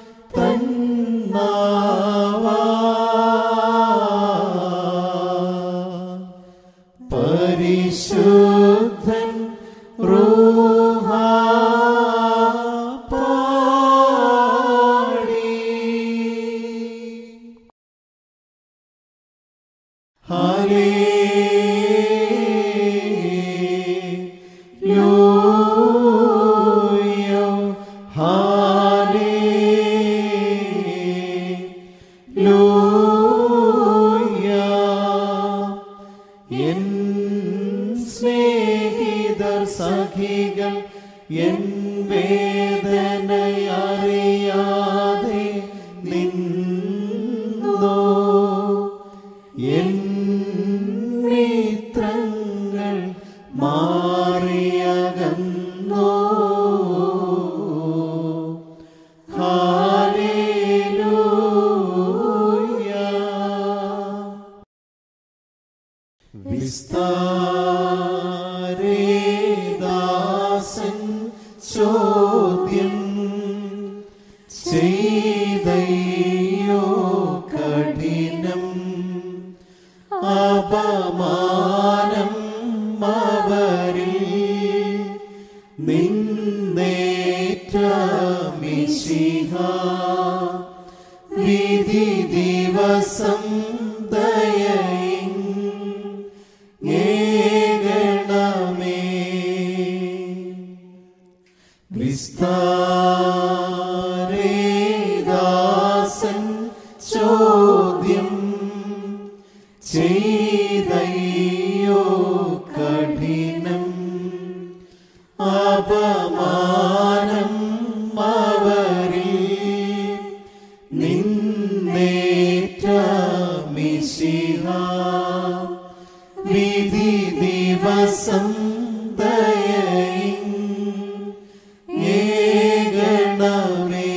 തന്നാവാൻ പരിശുദ്ധൻ റൂഹാ പാടി. ഹല്ലേലൂയ ഹല്ലേലൂയ. എൻ സ്നേഹിതർ സഖികൾ എൻ വേദനയറിയാതെ നിന്നോ. എൻ മിത്രങ്ങൾ മാറിയകന്നോ. ഹല്ലേലൂയ. വിസ്താരേദാസൻ ചോദ്യം ചെയ്തയ്യോ കഠിനം അപമാനം അവരിൽ നിന്നേറ്റ മിശിഹ വിധി ദിവസം ദയയിൻ ഏകണമേ. വിസ്താരേദാസൻ ചോദ്യം ചെയ്തയ്യോ കഠിനം അപമാനം അവരിൽ നിന്നേറ്റ മിശിഹ വിധി ദിവസം ദയയിൻ ഏകണമേ.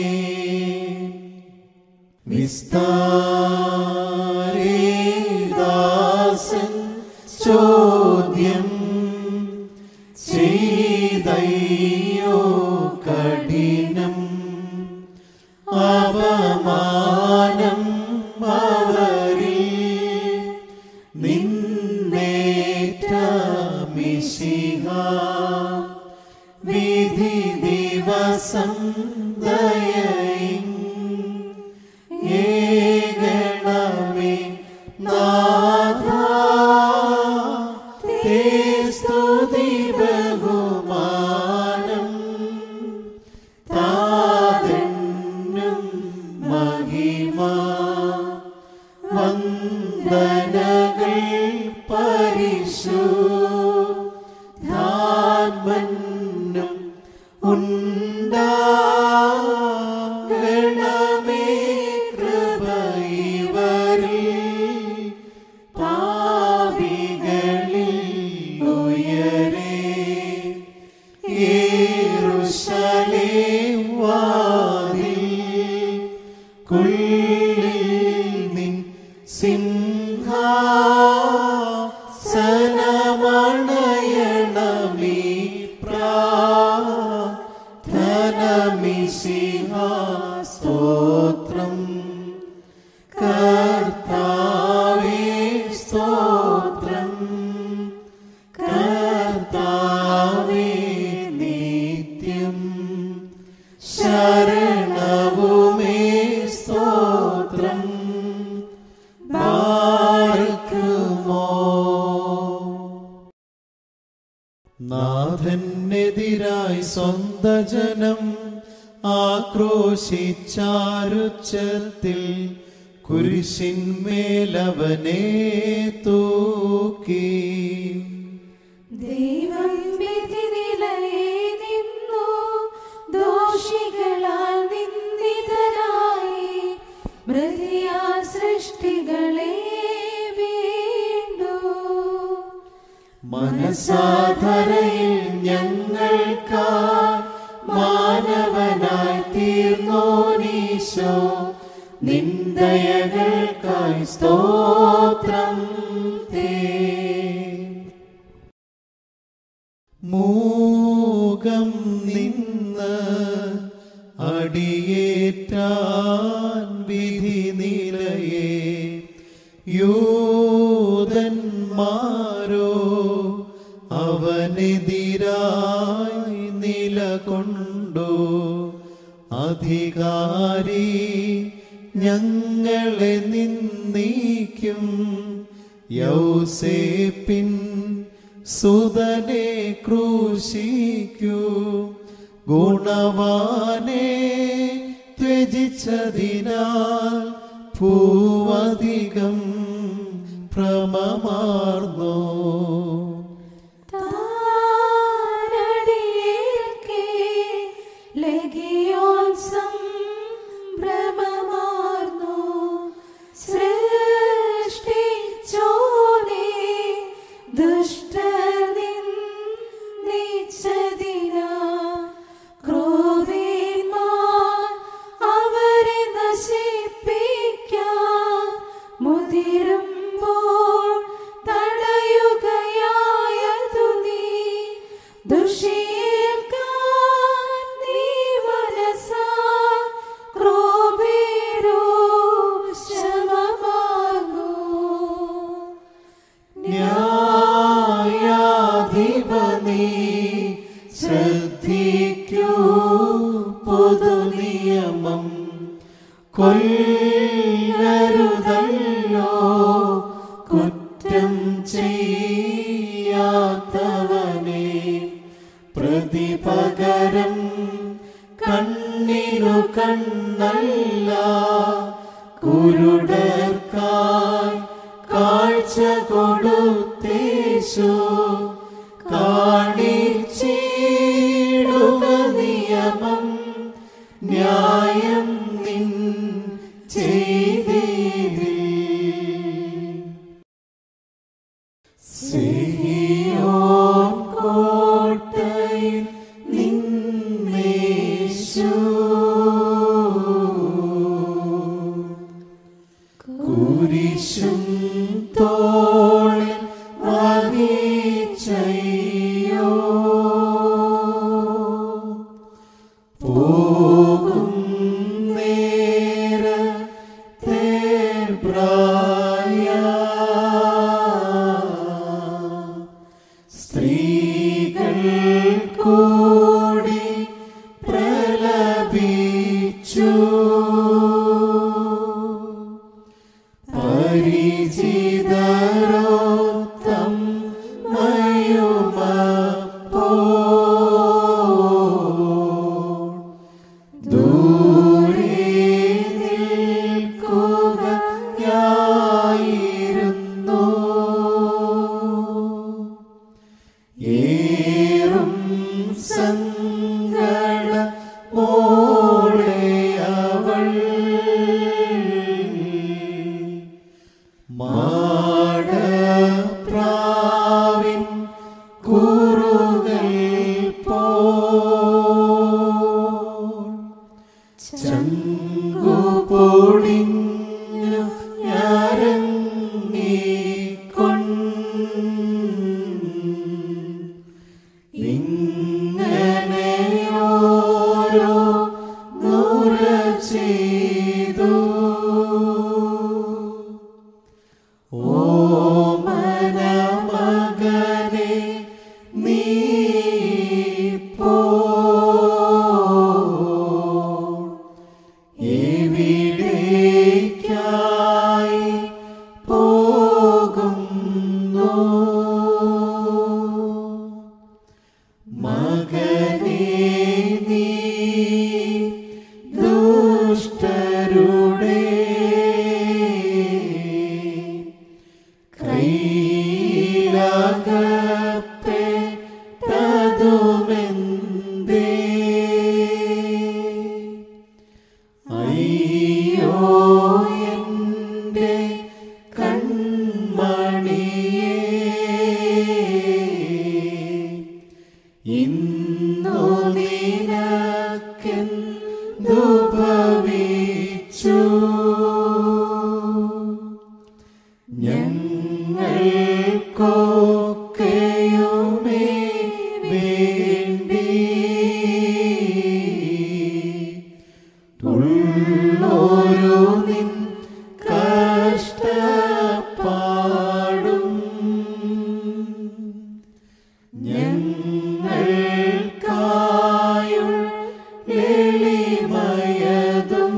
വിസ്താരേദാസൻ ചോദ്യം ചെയ്തയ്യോ കഠിനം അപമാനം അവരിൽ നിന്നേറ്റ മിശിഹ വിധി ദിവസം ദയയിൻ ഏകണമേ. നാഥാ തേ സ്തുതി ബഹുമാനം താതന്നും മഹിമ വന്ദനകൾ പരിശുദ്ധാത്മനും ഉണ്ടാകണമേ. കൃപയിവരിൽ പാപികളിൽ ഉയരേ നാഥനെതിരായി സ്വന്ത ജനം ആക്രോശിച്ചാരുച്ചത്തിൽ കുരിശിന്മേലവനെ തൂക്കി. ദൈവം വിധി നിലയെ നിന്നു ദോഷികളാൽ നിന്ദിതരായി മൃതിയാ സൃഷ്ടികളെ വീണ്ടു. മനസാധരയിൽ ഞങ്ങൾക്കായി മാനവനായി തീർന്നോനീശോ നിന്ദയകൾക്കായി സ്തോത്രം തേ. മൂകം നിന്ന് അടിയേറ്റാൻ വിധി നിലയെ യൂതന്മാരോ അവനെതിരായി നിലകൊണ്ടു. അധികാരി ഞങ്ങളെ നിന്ദിക്കും യൗസേപ്പിൻ സുതനെ ക്രൂശിക്കൂ. ഗുണവാനെ ത്യജിച്ചതിനാൽ ഭൂവധികം ഭ്രമമാർന്നോ. താനടിയേൽക്കേ ലഗിയോൻ സംഭ്രമമാർന്നു. സൃഷ്ടിച്ചോനെ ദുഷ്ടർ നിന്ദിച്ചതിനാ ക്രോധന്മാർ അവരെ നശിപ്പിക്കാൻ മുതിരുമ്പോൾ തടയുകയായതു നീ. ദുഷിയേൽക്കാൻ നീ മനസ്സാ ക്രോധേരോ ശമമാർന്നു. ന്യായാധിപനീ ശ്രദ്ധിക്കൂ പൊതുനിയമം. കൊല്ലരുതല്ലോ കുറ്റം ചെയ്യാത്തവനെ. പ്രതിപകരം കണ്ണിനു കണ്ണല്ല കുരുടർക്കായി കാഴ്ച കൊടുത്തേശു. കാണിച്ചിടുക നിയമം ന്യായം നിൻ ചെയ്തീരിൽ. സിയോൻ കോട്ടയിൽ നിന്നേശു കുരിശും തോളിൽ വഹിച്ചയ്യോ. പോകും നേരത്തെ പ്രായ സ്ത്രീകൾ കൂടി പ്രലപിച്ചു. പരിചിതരോത്തം മയുമപ്പോൾ ദൂരെ നിൽക്കുകയായിരുന്നു. ഏറും സൻ അയ്യോ എൻ്റെ കൺമണിയേ, ഇന്നു നിനക്കെന്തു ഭവിച്ചു? ഞങ്ങൾക്കൊക്കെയുമേ വേണ്ടി ഉള്ളൊരു നിൻ കഷ്ടപ്പാടും ഞങ്ങൾക്കായുൾ എളിമയതും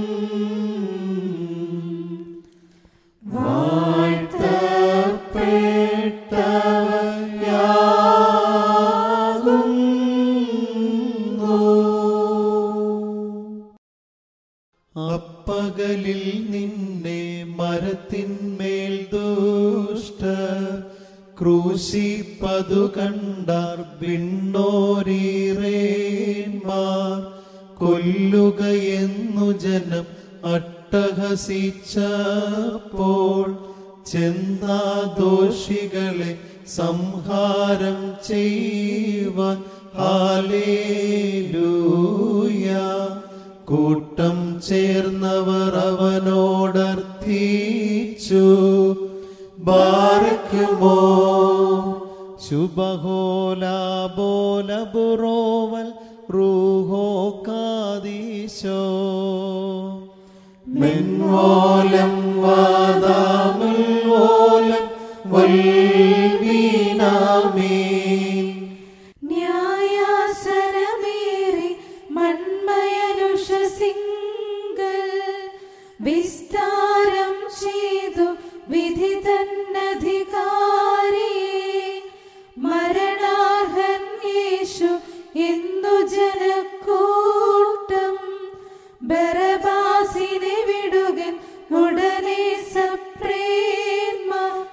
അപ്പകലിൽ നിന്നെ മരത്തിന്മേൽ ദുഷ്ട ക്രൂശിപ്പതു കണ്ടാർ വിണ്ണോരീറേന്മാർ. കൊല്ലുകയെന്നു ജനം അട്ടഹസിച്ചപ്പോൾ ചെന്നാ ദോഷികളെ സംഹാരം ചെയ്യുവാൻ ഹല്ലേലൂയ. കൂട്ടം ചേർന്നവർ അവനോടർത്ഥിച്ചു, ബാരക്കുമോ ശുഭഹോലാബോലബുറോവൽ റൂഹോ കാദീശോ മെൻവോലം വാദാമുൽവോലം വൽവീനാമീൻ. ന്യായാസനമേറി മന്മയനുഷസിംഗൽ വിസ്താരം ചെയ്തു വിധി തന്നധികാരിയെ. മരണാർഹൻ യേശു എന്നു ജനക്കൂട്ടം ബരബാസിനെ വിടുകൻ ഉടനെ സപ്രേമ.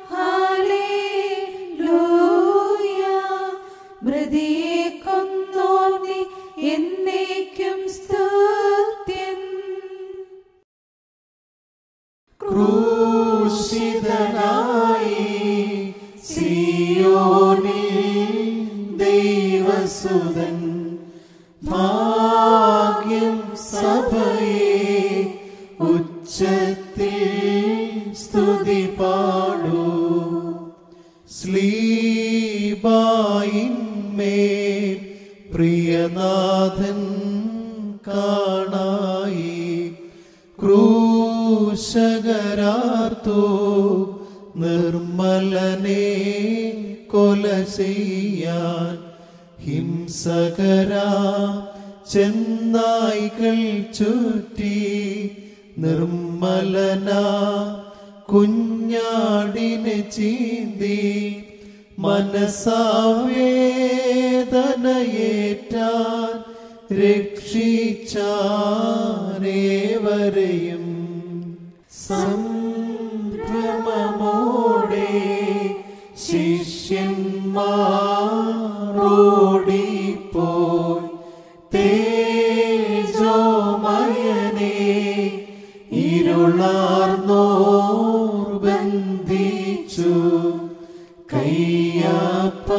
ഹല്ലേലൂയ. മൃതിയെ കൊന്നോന്നി എന്നേക്കും സ്തുത്യൻ. ക്രൂശിതനായി സിയോനിൽ ദൈവസുതൻ ഭാഗ്യം സഭയെ ഉച്ചത്തിൽ സ്തുതി പാടൂ. സ്ലീബായിന്മേൽ പ്രിയനാഥൻ കാണായി. ക്രൂശകരാർത്തു നിർമ്മലനെ കൊല ചെയ്യാൻ. ഹിംസകരാ ചെന്നായ്കൾ ചുറ്റി നിർമ്മലനാ കുഞ്ഞാടിനെ ചീന്തി. മനസാവേദനയേറ്റാൻ രക്ഷിച്ചാരേവരെയും. സംഭ്രമമോടെ ശിഷ്യന്മാരോടിപ്പോയി തേജോമയനെ ഇരുളാർന്നോർ ബന്ധിച്ചു. കയ്യാപ്പ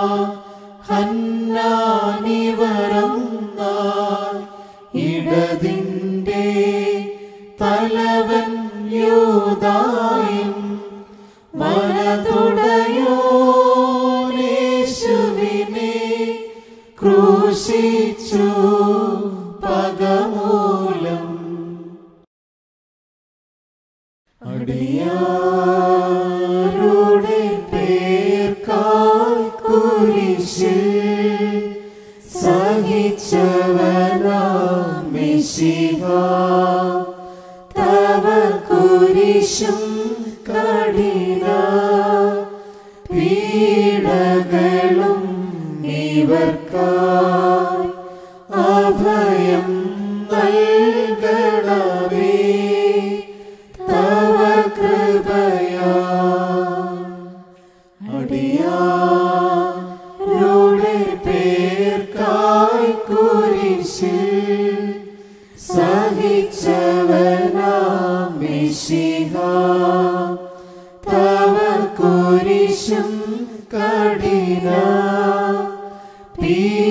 ഹന്നാനിവരൊന്നാൻ ഇടതിൻ്റെ തലവൻ യൂദായും വലതുടയോനേശുവിനെ ക്രൂശിച്ചു പകമൂലം. അടിയാരുടെ പേർക്കായി കുരിശിൽ സഹിച്ചവനാം മിശിഹ. തവ കുരിശും കഠിന പീഡകളും ഇവർക്കായി അഭയം നൽകണമേ. തവ കൃപയാ അടിയാരുടെ പേർ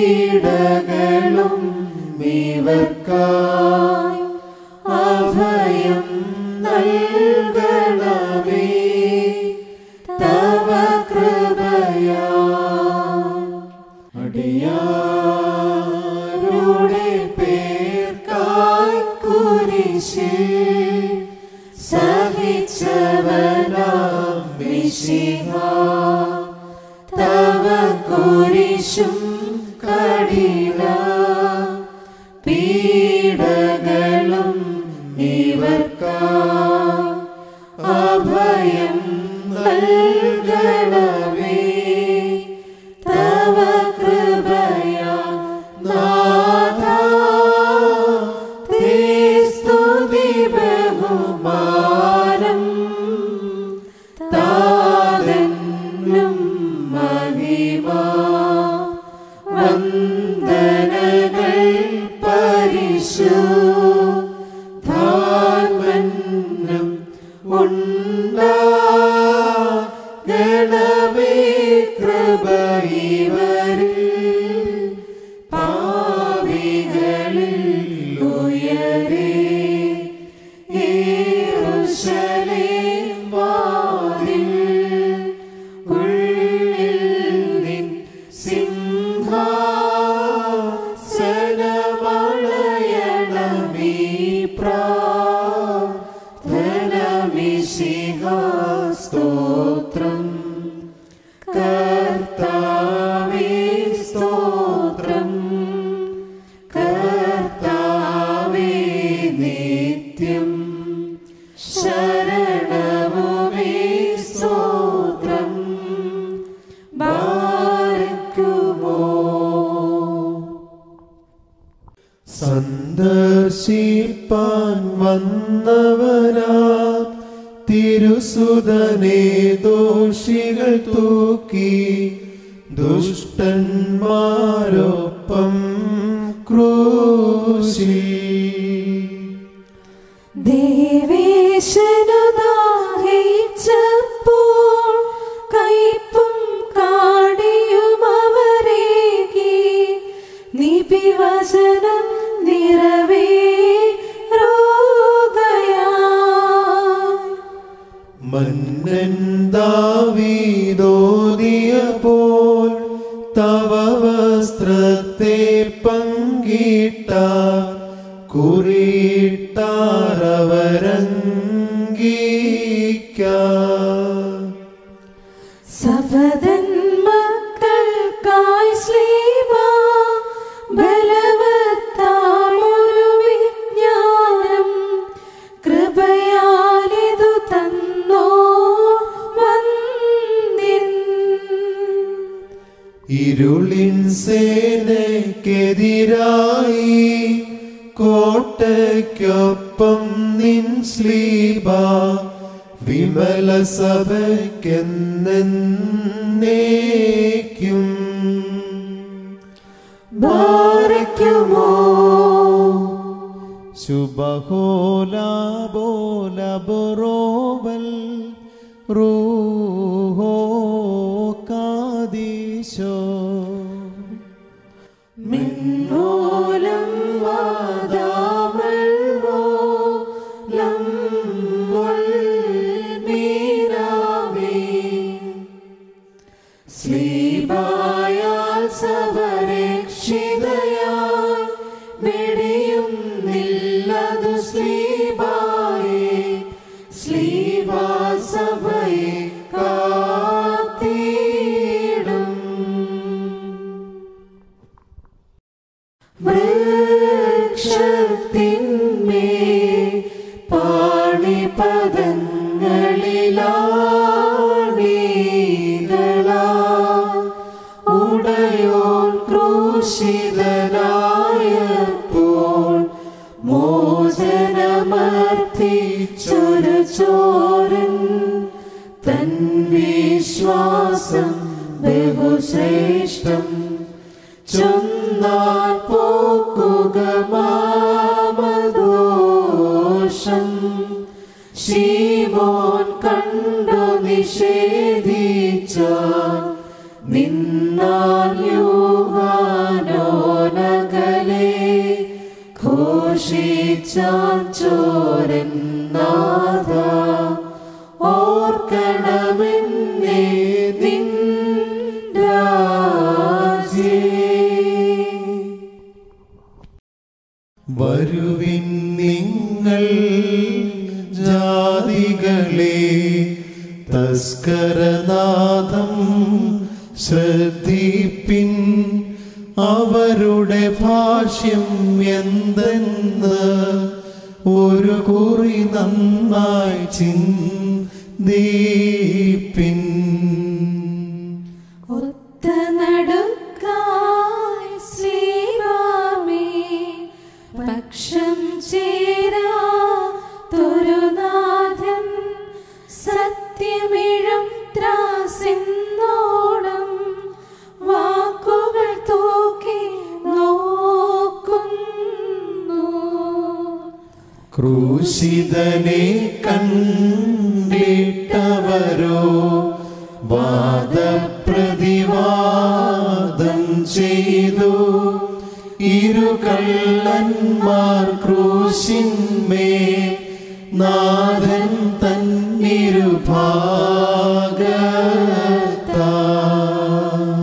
പീഡകളും ഇവർക്കായി അഭയം നൽകണമേ. തവ കൃപയാ അടിയാരുടെ പേർക്കായി കുരിശിൽ സഹിച്ചവനാം മിശിഹാ, തവ കുരിശും കഠിന പീഡകളും ഇവർക്കായി അഭയം നൽകണമേ. തവ കൃപയാ നാഥാ തേ സ്തുതി ബഹുമാനം താതനും മഹിമ വന്ദനകൾ പരിശുദ്ധാത്മനും ഉണ്ടാകണമേ. കൃപ ഇവരിൽ പാപികളിൽ ഉയരേ. യെരൂശലേം വാതിൽ ഉള്ളിൽ നിൻ സിംഹാസനമണയണമീ പ്രാർത്ഥന മിശിഹാ സ്തോത്രം. കർത്താവേ സ്തോത്രം. കർത്താവേ നിത്യം ശരണവുമേ സ്തോത്രം. ബാരക്കുമോ സന്ദർശിപ്പാൻ വന്നവനാ തിരുസുതനെ ദോഷികൾ തൂക്കി ദുഷ്ടന്മാരൊപ്പം ക്രൂശിൽ. ദേവേശനു ദാഹിച്ചപ്പോൾ കയ്പും കാടിയും അവരേകി. നിബിവചനം നിറവേറുകയായി. മന്നൻ ദാവീദോദിയ പോൽ തവ വസ്ത്രത്തെ പങ്കിട്ട കുറിയിട്ടാരവരംഗീക്ക. സഫദൻ മക്കൾക്കായി ശ്ലീബാ ബലവത്താമൊരു വിജ്ഞാനം കൃപയാലിതു തന്നോ വന്ദിൻ. ഇരുളിൻ സേനയ്ക്കെതിരായി കോട്ടയ്ക്കൊപ്പം നിൻ ശ്ലീബ വിമല സഭയ്ക്കെന്നേക്കും. ബാരക്കുമോ ശുഭഹോലാബോലബറോബൽ റൂഹോ കാദീശോ. മിന്നോലം വാദാമൽ റോലം മുൾമീനാമേ. സ്ലീബായാൽ സവരക്ഷിതയായി വെടിയുന്നില്ലതു സ്ലീബായേ. സ്ലീബാ സഭയെ കാത്തിടും. വൃക്ഷത്തിന്മേൽ പാണിപദങ്ങളിലാണികളാ ഉടയോൻ ക്രൂശിതനായപ്പോൾ മോചനമർത്ഥിച്ചൊരു ചോരൻ തൻ വിശ്വാസം ബഹുശ്രേഷ്ഠം ചൊന്നാൽ പോക്കുക മാമദോഷം. ശീമോൻ കണ്ടു നിഷേധിച്ച നിന്നാൽ യോഹാനോ പോനകലെ ഘോഷിച്ചാൻ ചോരൻ നാഥ ഓർക്കണമെന്നേ നിൻ രാജ്യേ. വരുവിൻ നിങ്ങൾ ജാതികളെ തസ്കരനാദം ശ്രദ്ധിപ്പിൻ. അവരുടെ ഭാഷ്യം എന്തെന്ന് ഒരു കുറി നന്നായി ചിന്തിപ്പിൻ. ഒത്ത നടുക്കായി ശ്രീരാമേ പക്ഷം ചേരാ തൊരുനാഥൻ സത്യമിഴും ത്രാസിന്നോളം വാക്കുകൾ തൂക്കി നോക്കുന്നു. ക്രൂശിതനെ കണ്ടിട്ടവരോ വാദപ്രതിവാദം ചെയ്തു. ഇരു കള്ളന്മാർ ക്രൂശിന്മേൽ നാഥൻ തന്നിരുഭാഗ